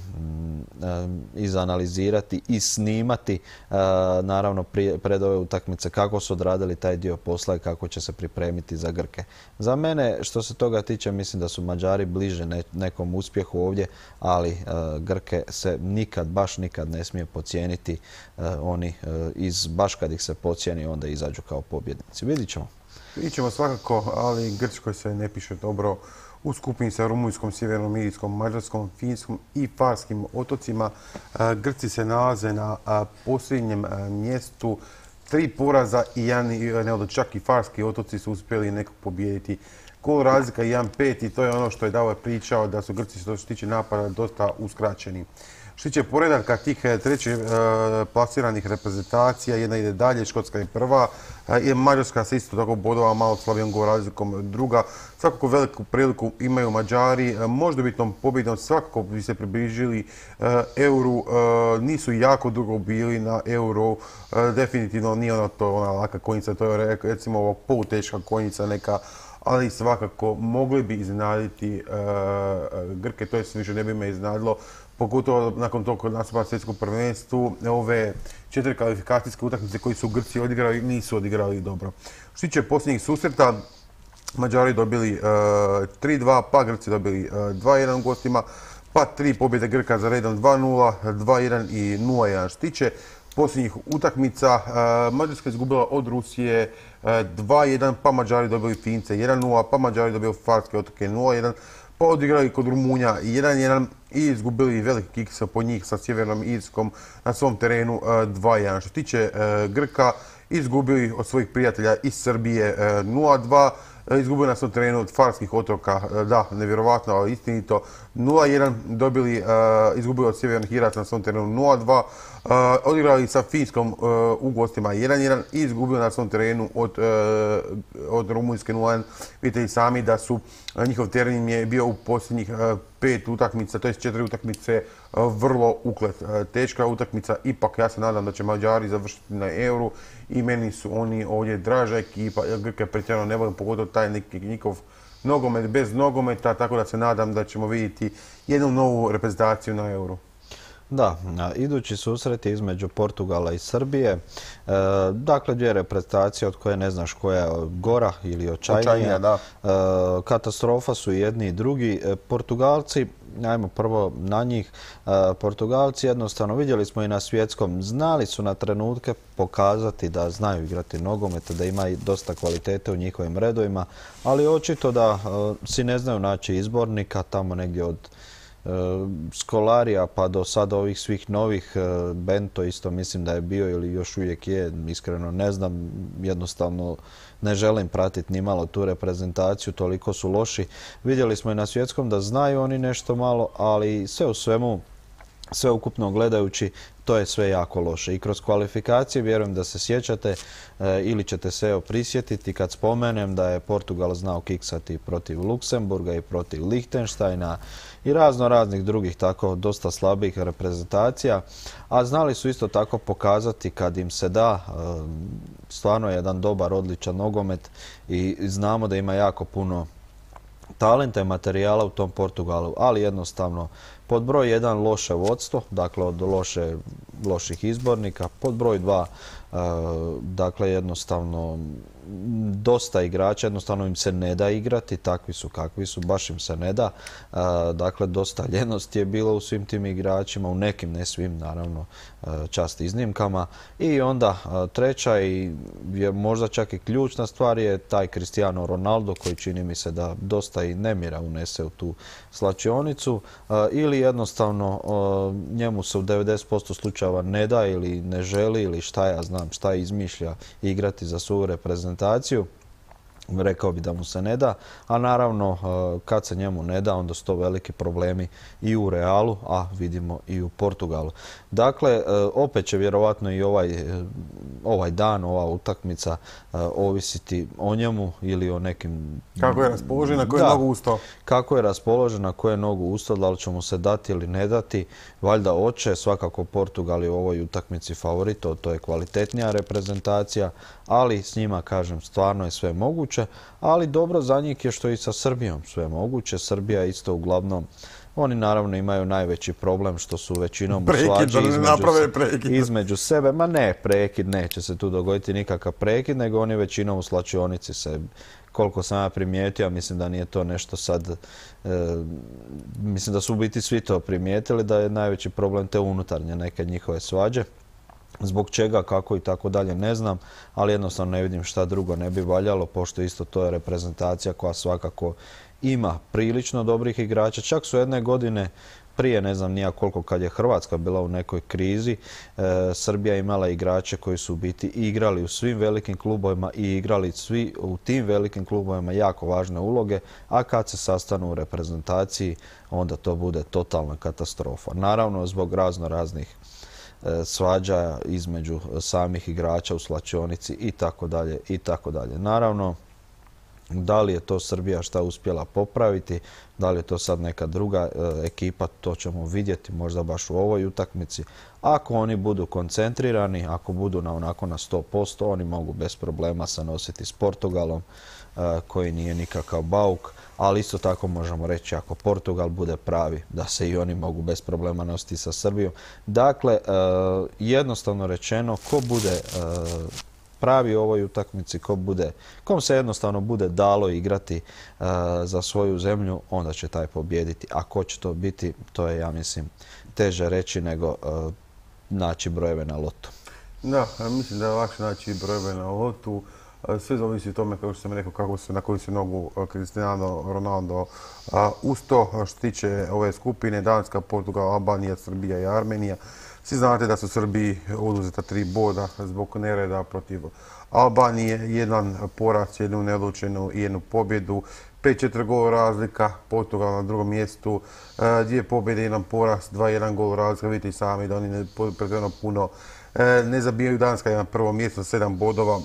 Speaker 1: izanalizirati i snimati, naravno pred ove utakmice, kako su odradili taj dio posla i kako će se pripremiti za Grke. Za mene, što se toga tiče, mislim da su Mađari bliže nekom uspjehu ovdje, ali Grke se nikad, baš nikad ne smije podcijeniti. Oni baš kad ih se podcijeni, onda izađu kao pobjednici. Vidit ćemo.
Speaker 2: Vidit ćemo svakako, ali Grčkoj se ne piše dobro u skupini sa Rumunjskom, Sjevernom Irskom, Mađarskom, Finskom i Farskim otocima. Grci se nalaze na posljednjem mjestu, 3 poraza i jedan, čak i Farski otoci su uspjeli nekog pobijediti. Gol razlika 1-5 i to je ono što je Davor pričao, da su Grci što se tiče napada dosta uskraćeni. Što se tiče poredaka tih treće plasiranih reprezentacija, jedna ide dalje, Škotska je prva, Mađarska se isto tako bodova malo slabijom gol razlikom druga. Svakako veliku priliku imaju Mađari, moždobitnom pobjedom svakako bi se približili euru, nisu jako dugo bili na euru, definitivno nije ona laka konjica, to je recimo ovo poluteška konjica neka, ali svakako mogli bi iznenaditi Grke, to je više ne bi me iznenadilo, pogotovo nakon tog nastupa na svjetskom prvenstvu. Ove 4 kvalifikacijske utakmice koji su Grci odigrali nisu odigrali dobro. Što se tiče posljednjih susreta, Mađari dobili 3-2, pa Grci dobili 2-1 u gostima, pa 3 pobjede Grka za redom 2-0, 2-1 i 0-1. Što se tiče posljednjih utakmica, Mađarska je izgubila od Rusije 2-1, pa Mađari dobili Fince 1-0, pa Mađari dobili Farske otoke 0-1, pa odigrali kod Rumunja 1-1 i izgubili veliki kiks po njih sa Sjevernom Irskom na svom terenu 2-1. Što se tiče Grka, izgubili od svojih prijatelja iz Srbije 0-2, izgubili na svom terenu od Farskih otoka, da, nevjerovatno, ali istinito, 0-1, izgubili od Sjevernih Iraca na svom terenu 0-2, odigrali sa Finskom u gostima 1-1 i izgubili na svom terenu od Rumunjske 0-1. Vidite i sami da su njihov teren je bio u posljednjih 5 utakmica, to je 4 utakmice, vrlo teška utakmica. Ipak ja se nadam da će Mađari završiti na Euru i meni su oni ovdje draža ekipa. Grke pretjerano ne volim, pogotovo taj njihov nogomet bez nogometa, tako da se nadam da ćemo vidjeti jednu novu reprezentaciju na Euru.
Speaker 1: Da, idući susret je između Portugala i Srbije. Dakle, dvije reprezentacije od koje ne znaš koja je gora ili očajnija.
Speaker 2: Da.
Speaker 1: Katastrofa su jedni i drugi. Portugalci, ajmo prvo na njih, Portugalci jednostavno, vidjeli smo i na svjetskom, znali su na trenutke pokazati da znaju igrati nogomet, da ima i dosta kvalitete u njihovim redovima, ali očito da si ne znaju naći izbornika tamo negdje od Skolarija pa do sada ovih svih novih. Bento isto mislim da je bio ili još uvijek je, iskreno ne znam, jednostavno ne želim pratiti ni malo tu reprezentaciju, toliko su loši. Vidjeli smo i na svjetskom da znaju oni nešto malo, ali sve u svemu, sve ukupno gledajući, to je sve jako loše. I kroz kvalifikacije vjerujem da se sjećate ili ćete se prisjetiti kad spomenem da je Portugal znao kiksati protiv Luksemburga i protiv Lihtenštajna i raznih drugih tako dosta slabih reprezentacija, a znali su isto tako pokazati kad im se da stvarno jedan dobar, odličan nogomet i znamo da ima jako puno talenta i materijala u tom Portugalu, ali jednostavno pod broj 1 loše vodstvo, dakle od loših izbornika, pod broj 2 dakle jednostavno dosta igrača, jednostavno im se ne da igrati, takvi su kakvi su, baš im se ne da. Dakle, dosta ljenosti je bilo u svim tim igračima, u nekim, ne svim, naravno, čast iznimkama. I onda treća i je možda čak i ključna stvar je taj Cristiano Ronaldo koji čini mi se da dosta i nemira unese u tu slačionicu ili jednostavno njemu se u 90% slučajeva ne da ili ne želi ili šta ja znam, šta izmišlja igrati za svoju reprezentaciju. Rekao bi da mu se ne da, a naravno kad se njemu ne da onda su to veliki problemi i u Realu, a vidimo i u Portugalu. Dakle, opet će vjerovatno i ovaj dan, ova utakmica ovisiti o njemu ili o nekim...
Speaker 2: Kako je raspoložen, na koje je nogu ustao?
Speaker 1: Kako je raspoložen, na koje je nogu ustao, da li će mu se dati ili ne dati. Valjda oće, svakako Portugal je u ovoj utakmici favorit, to je kvalitetnija reprezentacija, ali s njima, kažem, stvarno je sve moguće, ali dobro za njih je što i sa Srbijom sve moguće. Srbija isto uglavnom, oni naravno imaju najveći problem što su većinom u svađi između sebe. Ma ne, prekid, neće se tu dogoditi nikakav prekid, nego oni većinom u slačionici se, koliko sam ja primijetio, mislim da nije to nešto sad, mislim da su u biti svi to primijetili, da je najveći problem te unutarnje neke njihove svađe. Zbog čega, kako i tako dalje ne znam, ali jednostavno ne vidim šta drugo ne bi valjalo, pošto isto to je reprezentacija koja svakako ima prilično dobrih igrača. Čak su jedne godine prije, ne znam nija koliko, kad je Hrvatska bila u nekoj krizi, Srbija imala igrače koji su u biti igrali u svim velikim klubovima i igrali svi u tim velikim klubovima jako važne uloge, a kad se sastanu u reprezentaciji, onda to bude totalna katastrofa. Naravno, zbog raznih svađa između samih igrača u slačionici i tako dalje i tako dalje. Naravno, da li je to Srbija šta uspjela popraviti, da li je to sad neka druga ekipa, to ćemo vidjeti možda baš u ovoj utakmici. Ako oni budu koncentrirani, ako budu onako na 100%, oni mogu bez problema se nositi s Portugalom, koji nije nikakav bauk, ali isto tako možemo reći ako Portugal bude pravi, da se i oni mogu bez problema nositi sa Srbijom. Dakle, jednostavno rečeno, ko bude pravi u ovoj utakmici, kom se jednostavno bude dalo igrati za svoju zemlju, onda će taj pobijediti. A ko će to biti, to je, ja mislim, teže reći nego naći brojeve na lotu.
Speaker 2: Da, mislim da je lakše naći brojeve na lotu. Sve zavisi o tome, kao što sam rekao, na koju se nogu Cristiano Ronaldo usto. Što se tiče ove skupine, Danska, Portugal, Albanija, Srbija i Armenija. Svi znate da su Srbiji oduzeta 3 boda zbog nereda protiv Albanije, jedan poraz, jednu neodlučenu i jednu pobjedu, 5-4 gola razlika, Portugal na drugom mjestu, 2 pobjede, jedan poraz, 2-1 gol razlika. Vidite i sami da oni pretjerano puno ne zabijaju. Danska je na prvom mjestu sa 7 bodova,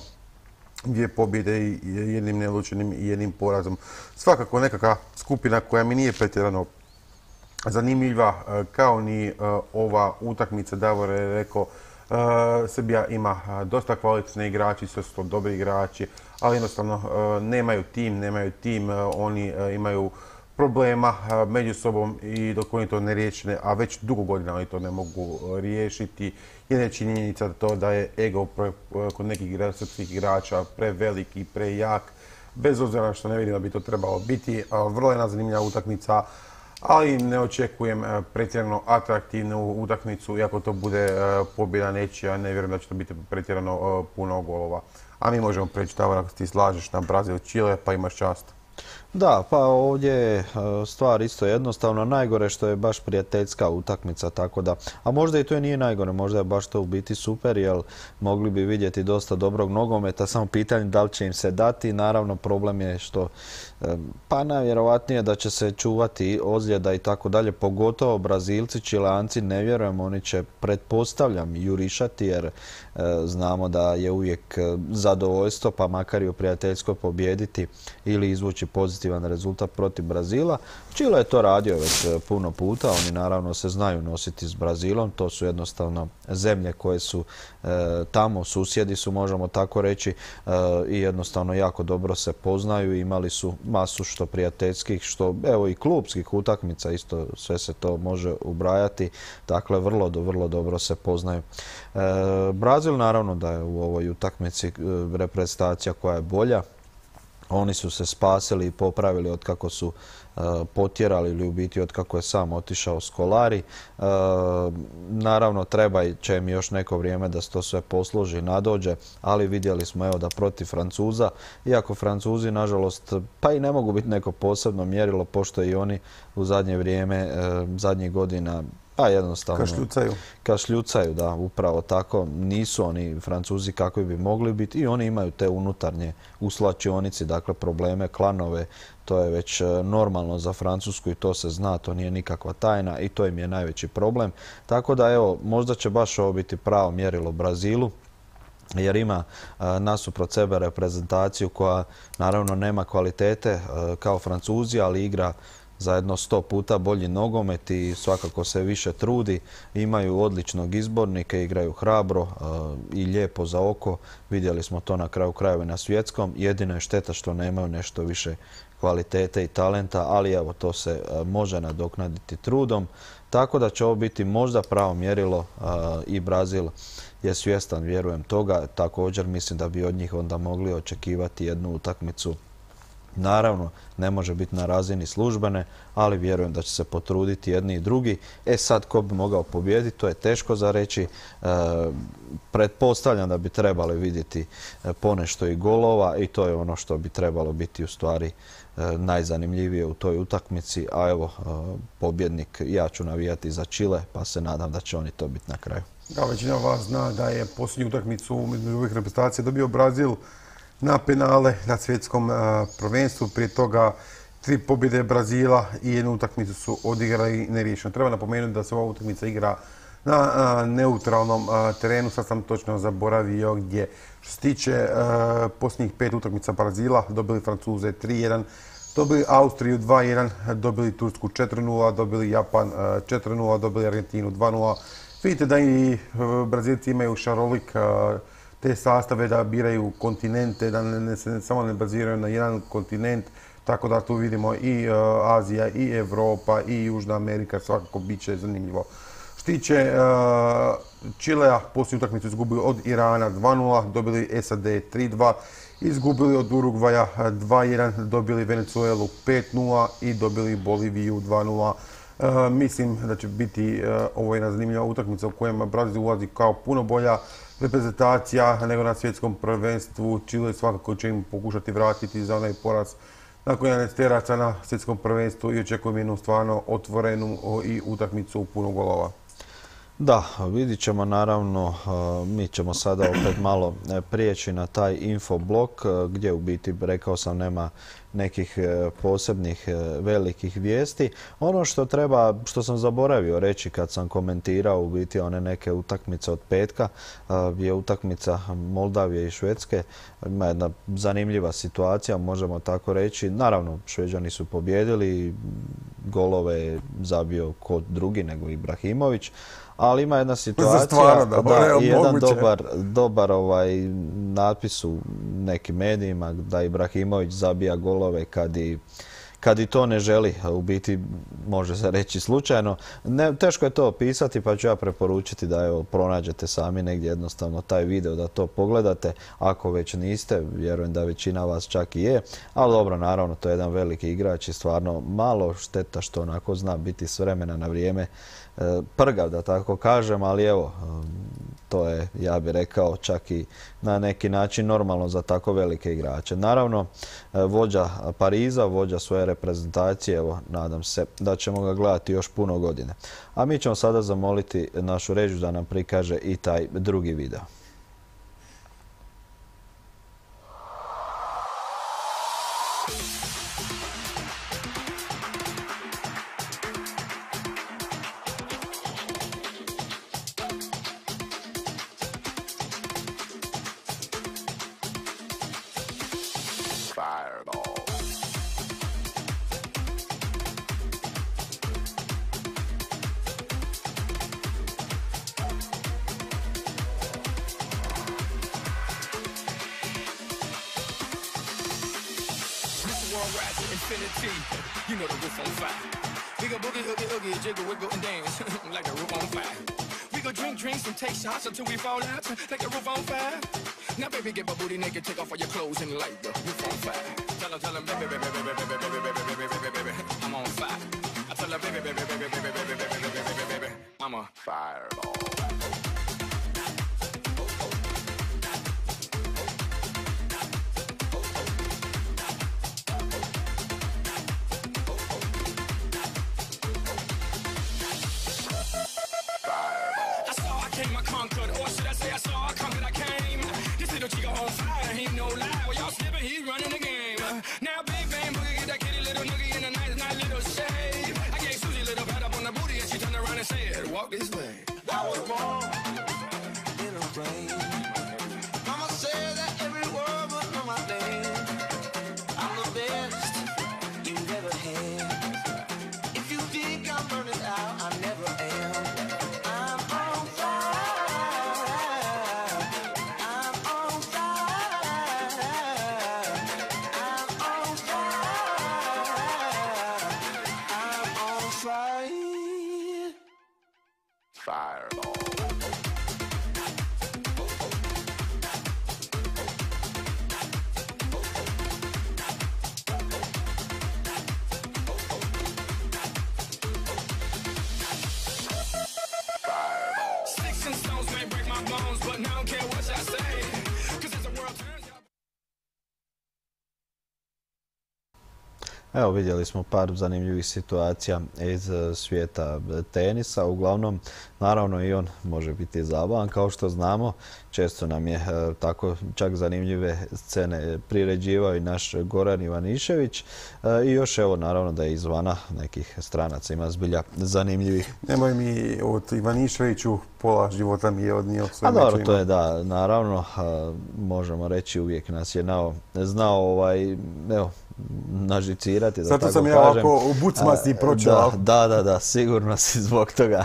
Speaker 2: 2 pobjede i jednim neodlučenim i jednim porazom. Svakako nekakva skupina koja mi nije pretjerano zanimljiva kao ni ova utakmica. Davor je rekao, Srbija ima dosta kvalitetne igrači, sve su to dobri igrači, ali jednostavno nemaju tim, oni imaju problema među sobom i dok oni to ne riješe, a već dugo godina oni to ne mogu riješiti, jedna je činjenica to da je ego kod nekih srpskih igrača prevelik i prejak, bez obzira na što ne vidim da bi to trebalo biti. Vrlo je zanimljiva utakmica, ali ne očekujem pretjerano atraktivnu utakmicu, iako to bude pobjeda nečija, ne vjerujem da će to biti pretjerano puno golova. A mi možemo preći, Davor, ako ti slažeš, na Brazil Čile, pa imaš čast.
Speaker 1: Da, pa ovdje je stvar isto jednostavno. Najgore što je baš prijateljska utakmica, tako da, a možda i to nije najgore, možda je baš to u biti super, jer mogli bi vidjeti dosta dobrog nogometa, samo pitanje da li će im se dati. Naravno, problem je što, pa najvjerovatnije da će se čuvati ozljeda i tako dalje, pogotovo Brazilci, Čileanci, ne vjerujem, oni će, pretpostavljam, jurišati, jer znamo da je uvijek zadovoljstvo, pa makar i u prijateljskoj pobijediti ili izvući pozitivan rezultat protiv Brazila. Čile je to radio već puno puta, oni naravno se znaju nositi s Brazilom, to su jednostavno zemlje koje su tamo, susjedi su, možemo tako reći, i jednostavno jako dobro se poznaju, imali su masu što prijateljskih, što evo i klubskih utakmica, isto sve se to može ubrajati, dakle vrlo dobro se poznaju. Brazil naravno da je u ovoj utakmici reprezentacija koja je bolja. Oni su se spasili i popravili od kako su potjerali ili u biti od kako je sam otišao Scolari. Naravno, treba će im još neko vrijeme da se to sve posloži i nadođe, ali vidjeli smo evo da protiv Francuza, iako Francuzi nažalost pa i ne mogu biti neko posebno mjerilo, pošto i oni u zadnje vrijeme, zadnjih godina, pa jednostavno kašljucaju, da, upravo tako. Nisu oni Francuzi kakvi bi mogli biti i oni imaju te unutarnje u slačionici, dakle probleme, klanove, to je već normalno za Francusku i to se zna, to nije nikakva tajna i to im je najveći problem. Tako da evo, možda će baš ovo biti pravo mjerilo Brazilu, jer ima nasuprot sebe reprezentaciju koja naravno nema kvalitete kao Francuzi, ali igra za jedno 100 puta bolji nogomet i svakako se više trudi. Imaju odličnog izbornika, igraju hrabro i lijepo za oko. Vidjeli smo to na kraju krajeva na svjetskom. Jedino je šteta što nemaju nešto više kvalitete i talenta, ali evo to se može nadoknaditi trudom. Tako da će ovo biti možda pravo mjerilo i Brazil je svjestan, vjerujem toga. Također mislim da bi od njih onda mogli očekivati jednu utakmicu. Naravno, ne može biti na razini službene, ali vjerujem da će se potruditi jedni i drugi. Sad, ko bi mogao pobijediti, to je teško za reći. Pretpostavljam da bi trebali vidjeti ponešto i golova i to je ono što bi trebalo biti u stvari najzanimljivije u toj utakmici. A evo, pobjednik, ja ću navijati za Čile, pa se nadam da će oni to biti na kraju.
Speaker 2: Da, većina vas zna da je posljednju utakmicu među ovih reprezentacija dobio Brazil na penale na svjetskom prvenstvu. Prije toga 3 pobjede Brazila i jednu utakmicu su odigrali neriješeno. Treba napomenuti da se ova utakmica igra na neutralnom terenu. Sad sam točno zaboravio gdje. Što se tiče posljednjih 5 utakmica Brazila, dobili Francuze 3-1, dobili Austriju 2-1, dobili Tursku 4-0, dobili Japan 4-0, dobili Argentinu 2-0. Vidite da i Brazilci imaju šarolik te sastave, da biraju kontinente, da se samo ne baziraju na jedan kontinent, tako da tu vidimo i Azija, i Europa, i Južna Amerika, svakako bit će zanimljivo. Što tiče Čilea, posljednju utakmicu izgubili od Irana 2-0, dobili SAD 3-2, izgubili od Urugvaja 2-1, dobili Venezuelu 5-0 i dobili Boliviju 2-0. Mislim da će biti ovo jedna zanimljiva utakmica u kojem Brazil ulazi kao puno bolja reprezentacija nego na svjetskom prvenstvu. Čile svakako će im pokušati vratiti za onaj poraz nakon 11 teraca na svjetskom prvenstvu i očekujem jednu stvarno otvorenu i utakmicu puno golova.
Speaker 1: Da, vidit ćemo naravno, mi ćemo sada opet malo prijeći na taj infoblok gdje u biti, rekao sam, nema nekih posebnih velikih vijesti. Ono što treba, što sam zaboravio reći kad sam komentirao u biti one neke utakmice od petka, je utakmica Moldavije i Švedske. Ima jedna zanimljiva situacija, možemo tako reći. Naravno, Šveđani su pobjedili, golove zabio ko drugi nego Ibrahimović. Ali ima jedna situacija
Speaker 2: stvarno,
Speaker 1: i jedan dobar natpis u nekim medijima da Ibrahimović zabija golove kad i to ne želi, u biti može se reći slučajno. Teško je to opisati, pa ću ja preporučiti da pronađete sami negdje jednostavno taj video, da to pogledate. Ako već niste, vjerujem da većina vas čak i je. Ali dobro, naravno, to je jedan veliki igrač i stvarno malo šteta što onako zna biti s vremena na vrijeme prgav, da tako kažem, ali evo, to je, ja bih rekao, čak i na neki način normalno za tako velike igrače. Naravno, vođa Pariza, vođa svoje reprezentacije, evo, nadam se da ćemo ga gledati još puno godine. A mi ćemo sada zamoliti našu režiju da nam prikaže i taj drugi video.
Speaker 9: Infinity, you know the roof on fire. We go boogie, oogie, oogie, jiggle, wiggle, and dance like the roof on fire. We go drink drinks and take shots until we fall out like the roof on fire. Now, baby, get my booty naked, take off all your clothes and light the roof on fire. Tell her, baby, baby, baby, baby, baby, baby, baby, baby, baby, I'm on fire. I tell her, baby, baby, baby, baby, baby, baby, baby, baby, baby, I'm a fireball. Now big bang boogie, get that kitty little noogie in a nice little shade. I gave Susie a little pat up on the booty and she turned around and said, walk this way. I was born in a rain. Mama said that every word was on my name. I'm the best you've ever had. If you think I'm burning out, I never am. I'm on fire. I'm on fire. Fireball. Sticks and stones may break my bones, but I don't care what I say. 'Cause as the world turns out.
Speaker 1: Evo, vidjeli smo par zanimljivih situacija iz svijeta tenisa. Uglavnom, naravno i on može biti zabavan, kao što znamo. Često nam je tako čak zanimljive scene priređivao i naš Goran Ivanišević. I još evo, naravno da je izvana nekih stranaca ima zbilja zanimljivih.
Speaker 2: Nemoj mi od Ivaniševiću, pola života mi je odnio.
Speaker 1: A dobro, to je da, naravno, možemo reći uvijek nas je znao, evo, nažicirati, da tako kažem.
Speaker 2: Zato sam ja ovako u bucmasti pročeo.
Speaker 1: Da, sigurno si zbog toga.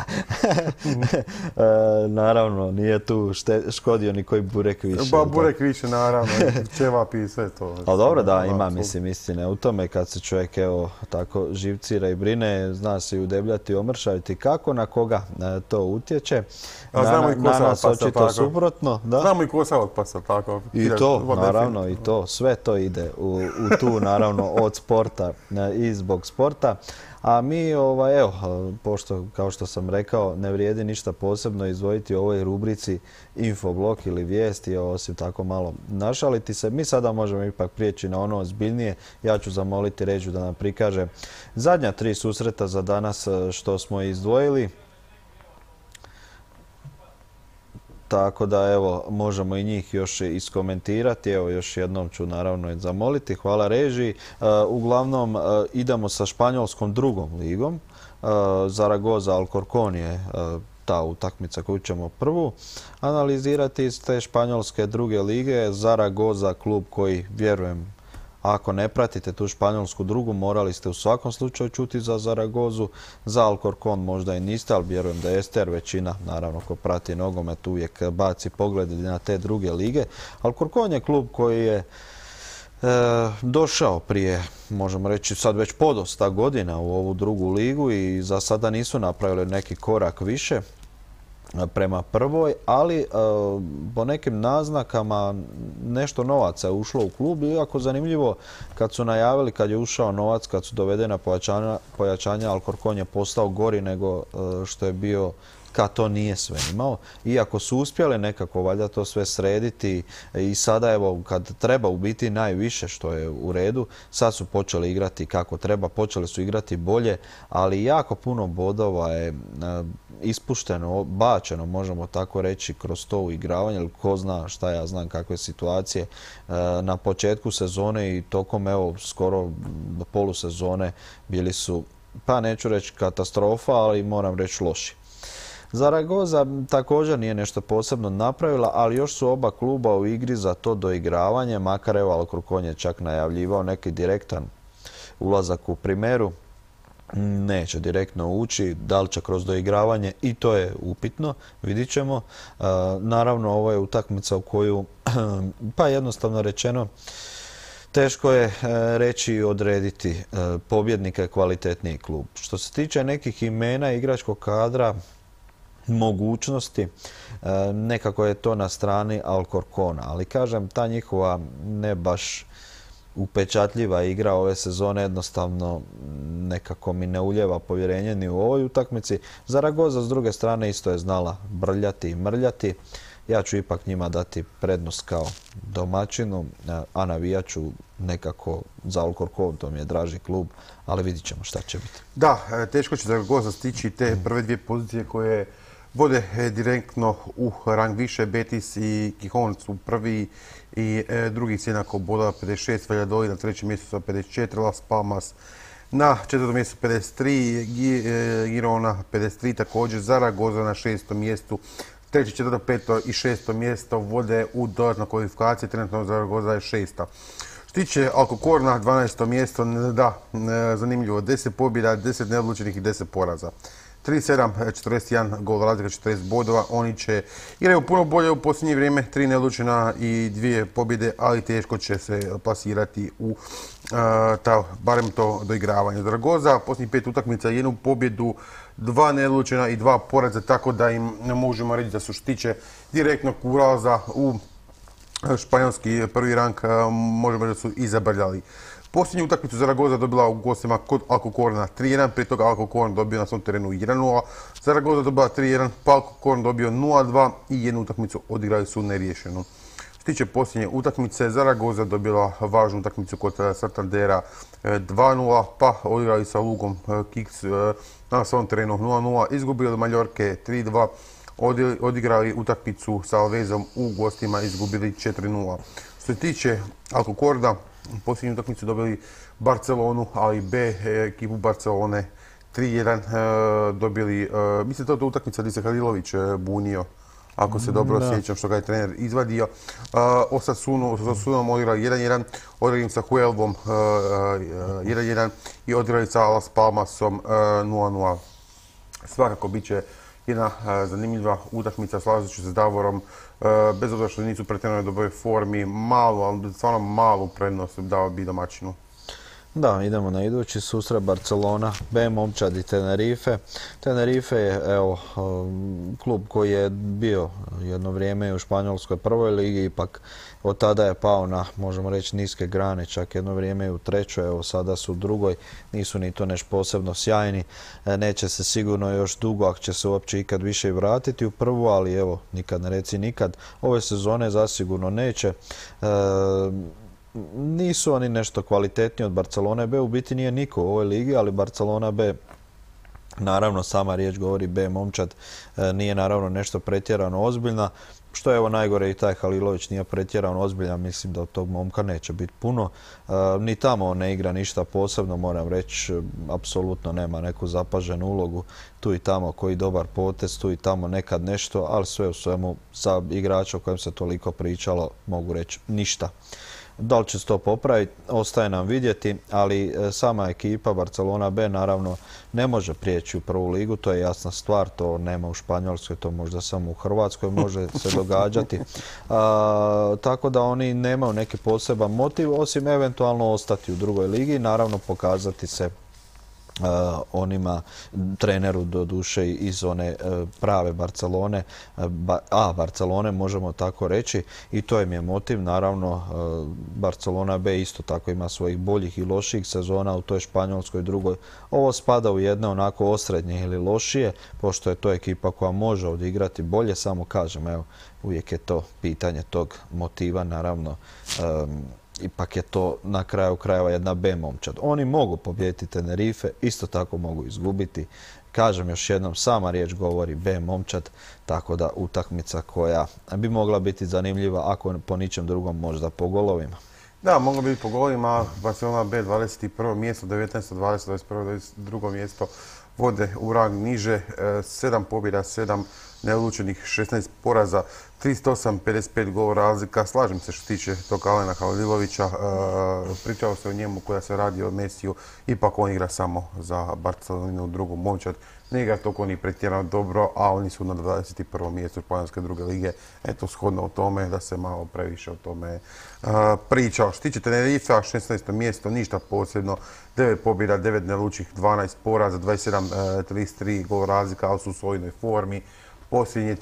Speaker 1: Naravno, nije tu škodio ni koji burek više.
Speaker 2: Ba, burek više, naravno, ćevapi i sve to.
Speaker 1: Ali dobro, da, ima, mislim, istine u tome kad se čovjek, evo, tako živcira i brine, zna se i udebljati i omršaviti. Kako, na koga to utječe?
Speaker 2: Znamo i kosa
Speaker 1: nas očito suprotno.
Speaker 2: Znamo i kosa otpasa, tako.
Speaker 1: I to, naravno, i to. Sve to ide u tu, naravno, od sporta i zbog sporta. A mi, evo, pošto, kao što sam rekao, ne vrijedi ništa posebno izdvojiti u ovoj rubrici Infoblok ili vijesti, osim tako malo našaliti se. Mi sada možemo ipak prijeći na ono ozbiljnije. Ja ću zamoliti režiju da nam prikaže zadnja 3 susreta za danas što smo izdvojili. Tako da, evo, možemo i njih još iskomentirati. Evo, još jednom ću naravno zamoliti. Hvala režiji. Uglavnom, idemo sa španjolskom drugom ligom. Zaragoza Alcorcon je ta utakmica koju ćemo prvu analizirati iz te španjolske druge lige. Zaragoza, klub koji, vjerujem, ako ne pratite tu španjolsku drugu, morali ste u svakom slučaju čuti za Zaragozu, za Alcorcon možda i niste, ali vjerujem da jeste, jer većina, naravno, ko prati nogomet uvijek baci pogled na te druge lige. Alcorcon je klub koji je došao prije, možemo reći, sad već podosta godina u ovu drugu ligu i za sada nisu napravili neki korak više prema prvoj, ali po nekim naznakama nešto novaca je ušlo u klub i jako zanimljivo kad su najavili, kad je ušao novac, kad su dovedena pojačanja, Alcorcon je postao gori nego što je bio kad to nije sve imao. Iako su uspjeli nekako valjda to sve srediti i sada evo kad treba u biti najviše što je u redu, sad su počeli igrati kako treba, počeli su igrati bolje, ali jako puno bodova je ispušteno, bačeno, možemo tako reći, kroz to uigravanje, ili ko zna šta ja znam kakve situacije na početku sezone i tokom evo skoro do polusezone bili su, pa neću reći katastrofa, ali moram reći loši. Zaragoza također nije nešto posebno napravila, ali još su oba kluba u igri za to doigravanje, makar evo Alcorcon je čak najavljivao neki direktan ulazak u primeru. Neće direktno ući, da li će kroz doigravanje, i to je upitno, vidit ćemo. Naravno, ovo je utakmica u koju, pa jednostavno rečeno, teško je reći i odrediti pobjednika kvalitetniji klub. Što se tiče nekih imena igračkog kadra, mogućnosti, nekako je to na strani Alcorcona, ali kažem, ta njihova ne baš upečatljiva igra ove sezone jednostavno nekako mi ne ulijeva povjerenje ni u ovoj utakmici. Zaragoza s druge strane isto je znala brljati i mrljati. Ja ću ipak njima dati prednost kao domaćinu, a navijat ću nekako za Alcorcon, to mi je draži klub, ali vidit ćemo šta će biti.
Speaker 2: Da, teško će Zaragoza stići te prve dvije pozicije koje vode direktno u rang više. Betis i Gijón su prvi i drugi s jednako bodova 56, Valladolid na trećem mjestu sa 54, Las Palmas na četvrtom mjestu 53, Girona 53 također, Zaragoza na šestom mjestu. Treće, četvrto, peto i šesto mjesto vode u dodatnoj kvalifikaciji, trenutno Zaragoza je šesta. Što tiče Alcorcona, 12. mjesto, da, zanimljivo, 10 pobjeda, 10 neodlučenih i 10 poraza. 37, 41 gol razlika, 40 bodova. Oni će igraju puno bolje u posljednje vrijeme, 3 neodlučena i 2 pobjede, ali teško će se plasirati u barem to doigravanje. Zaragoza, posljednjih 5 utakmica, 1 pobjedu, 2 neodlučena i 2 poraza, tako da im ne možemo reći da su što tiče direktnog ulaza u španjolski prvi rang, možemo reći da su izabrljali. Posljednju utakmicu Zaragoza dobila u gostima kod Alcorcona 3-1, prije toga Alcorcon dobio na svom terenu 1-0, Zaragoza dobila 3-1, pa Alcorcon dobio 0-2 i jednu utakmicu odigrali su neriješenu. Što se tiče posljednje utakmice, Zaragoza dobila važnu utakmicu kod Santandera 2-0, pa odigrali sa Lugom Kiks na svom terenu 0-0, izgubili od Maljorke 3-2, odigrali utakmicu sa Alvezom u gostima, izgubili 4-0. Što se tiče Alcorcona, posljednju utakmicu dobili Barcelonu, ali B ekipu Barcelone 3-1 dobili. Mislim da je to utakmica gdje se Halilović bunio, ako se dobro sjećam što ga je trener izvadio. Osasunom odigrali 1-1, odigrali sa Huelvom 1-1 i odigrali sa Las Palmasom 0-0. Svakako bit će jedna zanimljiva utakmica, slažući se s Davorom, bez obzira što nisu pretjerano u dobroj formi, ali stvarno malu prednost dao bi domaćinu.
Speaker 1: Da, idemo na idući susret Barcelona, B Momčad i Tenerife. Tenerife je klub koji je bio jedno vrijeme u španjolskoj prvoj ligi, ipak od tada je pao na, možemo reći, niske grane, čak jedno vrijeme u trećoj, evo sada su u drugoj, nisu ni to nešto posebno sjajni, neće se sigurno još dugo, ako će se uopće ikad više i vratiti u prvu, ali evo, nikad ne reci nikad, ove sezone zasigurno neće. Nisu oni nešto kvalitetniji od Barcelone B, u biti nije niko u ovoj ligi, ali Barcelona B, naravno sama riječ govori B Momčad, nije naravno nešto pretjerano ozbiljna, što je evo najgore i taj Halilović nije pretjerano ozbiljan, mislim da od tog momka neće biti puno. Ni tamo on ne igra ništa posebno, moram reći, apsolutno nema neku zapaženu ulogu, tu i tamo koji dobar potez, tu i tamo nekad nešto, ali sve u svemu za igrača o kojem se toliko pričalo, mogu reći ništa. Da li će se to popraviti, ostaje nam vidjeti, ali sama ekipa Barcelona B naravno ne može prijeći u prvu ligu, to je jasna stvar, to nema u Španjolskoj, to možda samo u Hrvatskoj može se događati. Tako da oni nemaju neki poseban motiv, osim eventualno ostati u drugoj ligi, naravno pokazati se onima, treneru do duše iz one prave Barcelone, Barcelone možemo tako reći, i to im je motiv. Naravno, Barcelona B isto tako ima svojih boljih i lošijih sezona u toj Španjolskoj drugoj. Ovo spada u jedne onako osrednje ili lošije, pošto je to ekipa koja može odigrati bolje, samo kažem, evo, uvijek je to pitanje tog motiva, naravno. Ipak je to na kraju krajeva jedna B momčad. Oni mogu pobijediti Tenerife, isto tako mogu izgubiti. Kažem još jednom, sama riječ govori B momčad, tako da utakmica koja bi mogla biti zanimljiva, ako po ničem drugom možda po golovima.
Speaker 2: Da, moglo biti po golovima. Barcelona B 21. mjesto, 19-20, 21. 22. mjesto vode u rang niže, 7 pobjeda, 7 neodlučenih, 16 poraza, 38-55 gol razlika. Slažem se što tiče tog Alena Halilovića. Pričao se o njemu koja se radi o Mesiju. Ipak on igra samo za Barcelonu u drugom momčad. Ne igra toliko ni pretjerano dobro, a oni su na 21. mjestu Španjolske druge lige. Eto, shodno o tome da se malo previše o tome pričao. Što tiče Tenerife, 16. mjesto, ništa posebno. 9 pobjeda, 9 neodlučenih, 12 poraza, 27-33 gol razlika, ali su u svojoj formi. Posljednje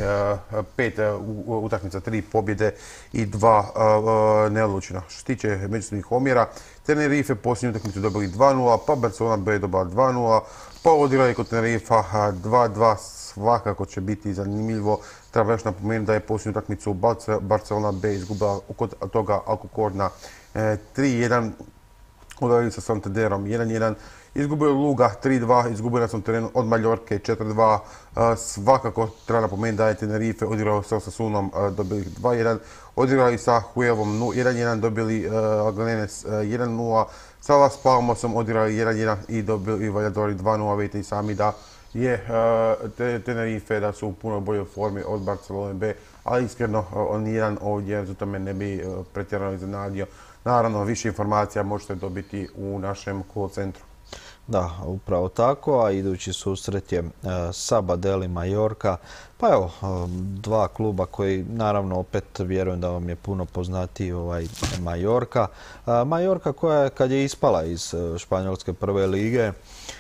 Speaker 2: 5 utakmica, 3 pobjede i 2 neodlučena. Što se tiče međusobnih omjera, Tenerife posljednju utakmicu dobili 2-0, pa Barcelona B dobila 2-0, pa odigrali kod Tenerifa 2-2, svakako će biti zanimljivo. Treba još napomenuti da je posljednju utakmicu Barcelona B izgubila kod toga Alcocorna 3-1, odigrali sa Santanderom 1-1. Izgubio Luga 3-2, izgubio na svom terenu od Maljorke 4-2. Svakako treba napomenuti da je Tenerife odigrao sa Osasunom, dobili 2-1. Odigrali sa Huelvom 1-1, dobili Aganenes 1-0. Sa Las Palmasom odigrali 1-1 i dobili Valladolid 2-0. Vidite i sami da je Tenerife da su u puno boljoj formi od Barcelone B, ali iskreno nijedan ovdje za tome ne bi pretjerano iznenadio. Naravno, više informacija možete dobiti u našem call centru.
Speaker 1: Da, upravo tako, a idući susret je Sabadell i Majorka. Pa evo, dva kluba koji naravno opet vjerujem da vam je puno poznatiji Majorka. Majorka koja kad je ispala iz Španjolske prve lige,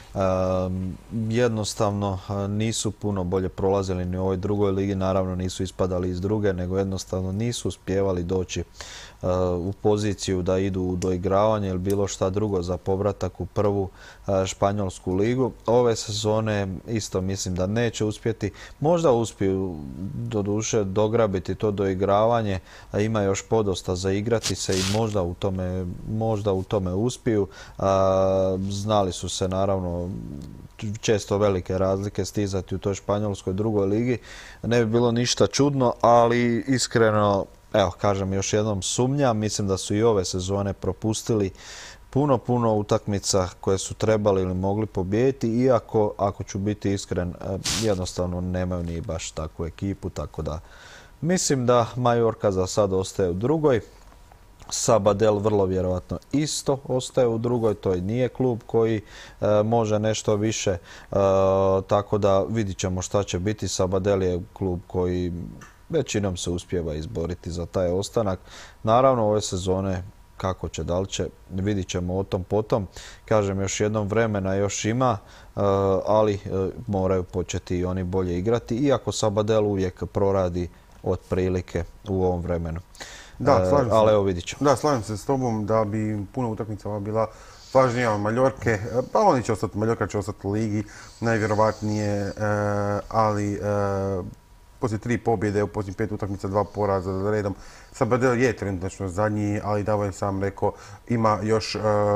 Speaker 1: jednostavno nisu puno bolje prolazili ni u ovoj drugoj ligi, naravno nisu ispadali iz druge, nego jednostavno nisu uspijevali doći u poziciju da idu u doigravanje ili bilo šta drugo za povratak u prvu Španjolsku ligu. Ove sezone isto mislim da neće uspjeti. Možda uspiju doduše dograbiti to doigravanje, a ima još podosta za igrati se i možda u tome uspiju. Znali su se naravno često velike razlike stizati u toj Španjolskoj drugoj ligi. Ne bi bilo ništa čudno, ali iskreno, evo, kažem još jednom, sumnjam. Mislim da su i ove sezone propustili puno utakmica koje su trebali ili mogli pobijediti, iako, ako ću biti iskren, jednostavno nemaju ni baš takvu ekipu, tako da mislim da Majorka za sad ostaje u drugoj. Sabadell vrlo vjerojatno isto ostaje u drugoj, to i nije klub koji može nešto više, tako da vidit ćemo šta će biti. Sabadell je klub koji većinom se uspijeva izboriti za taj ostanak. Naravno, ove sezone kako će, da li će, vidit ćemo o tom potom. Kažem, još jednom, vremena još ima, ali moraju početi i oni bolje igrati, iako Sabadell uvijek proradi otprilike u ovom vremenu.
Speaker 2: Da, slažem se.
Speaker 1: Ali evo, vidit ćemo.
Speaker 2: Da, slažem se s tobom da bi puno utakmicama bila važnija od Maljorke. Pa oni će ostati, Maljorka će ostati u ligi, najvjerovatnije, ali poslije 3 pobjede u posljednjih 5 utakmica, 2 poraza za redom. Sabadell je trenutno zadnji, ali Davo je sam rekao, ima još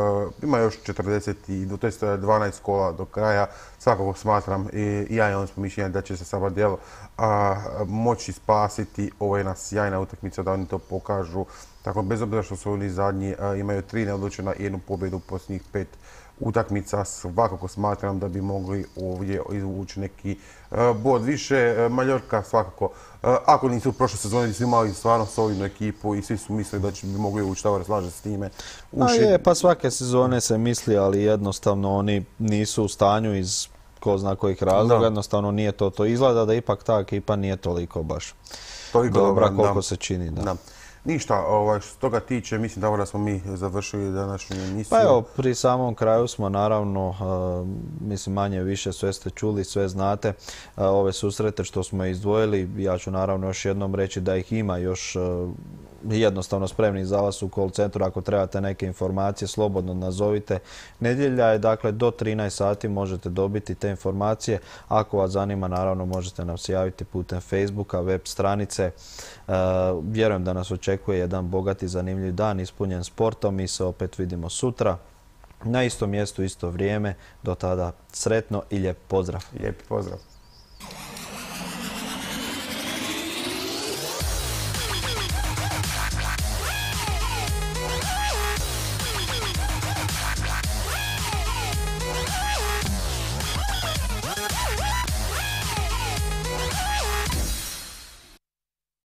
Speaker 2: 40, to jest 12 kola do kraja. Svakako smatram i ja imam mišljenja da će se Sabadell moći spasiti. Ovo je jedna sjajna utakmica da oni to pokažu. Tako, bez obzira što su oni zadnji, imaju 3 neodlučena i 1 pobjedu u posljednjih 5 utakmica. Svakako smatram da bi mogli ovdje izvući neki bod više. Mallorca svakako, ako nisu u prošle sezone, su imali stvarno solidnu ekipu i svi su mislili da bi mogli ući, Davor slaže s time.
Speaker 1: Pa svake sezone se misli, ali jednostavno oni nisu u stanju iz ko zna kojih razloga, jednostavno nije to. Izgleda da ipak ta ekipa nije toliko baš dobra koliko se čini. Da.
Speaker 2: Ništa, što se toga tiče, mislim da smo mi završili današnju emisiju.
Speaker 1: Pa evo, pri samom kraju smo naravno, mislim manje više sve ste čuli, sve znate, ove susrete što smo izdvojili. Ja ću naravno još jednom reći da ih ima još jednostavno spremni za vas u call centru. Ako trebate neke informacije, slobodno nazovite. Nedjelja je, dakle, do 13 sati možete dobiti te informacije. Ako vas zanima, naravno, možete nam se javiti putem Facebooka, web stranice. Vjerujem da nas očekuje jedan bogat i zanimljiv dan ispunjen sportom. Mi se opet vidimo sutra na istom mjestu, isto vrijeme. Do tada sretno i lijep pozdrav.
Speaker 2: Lijep pozdrav.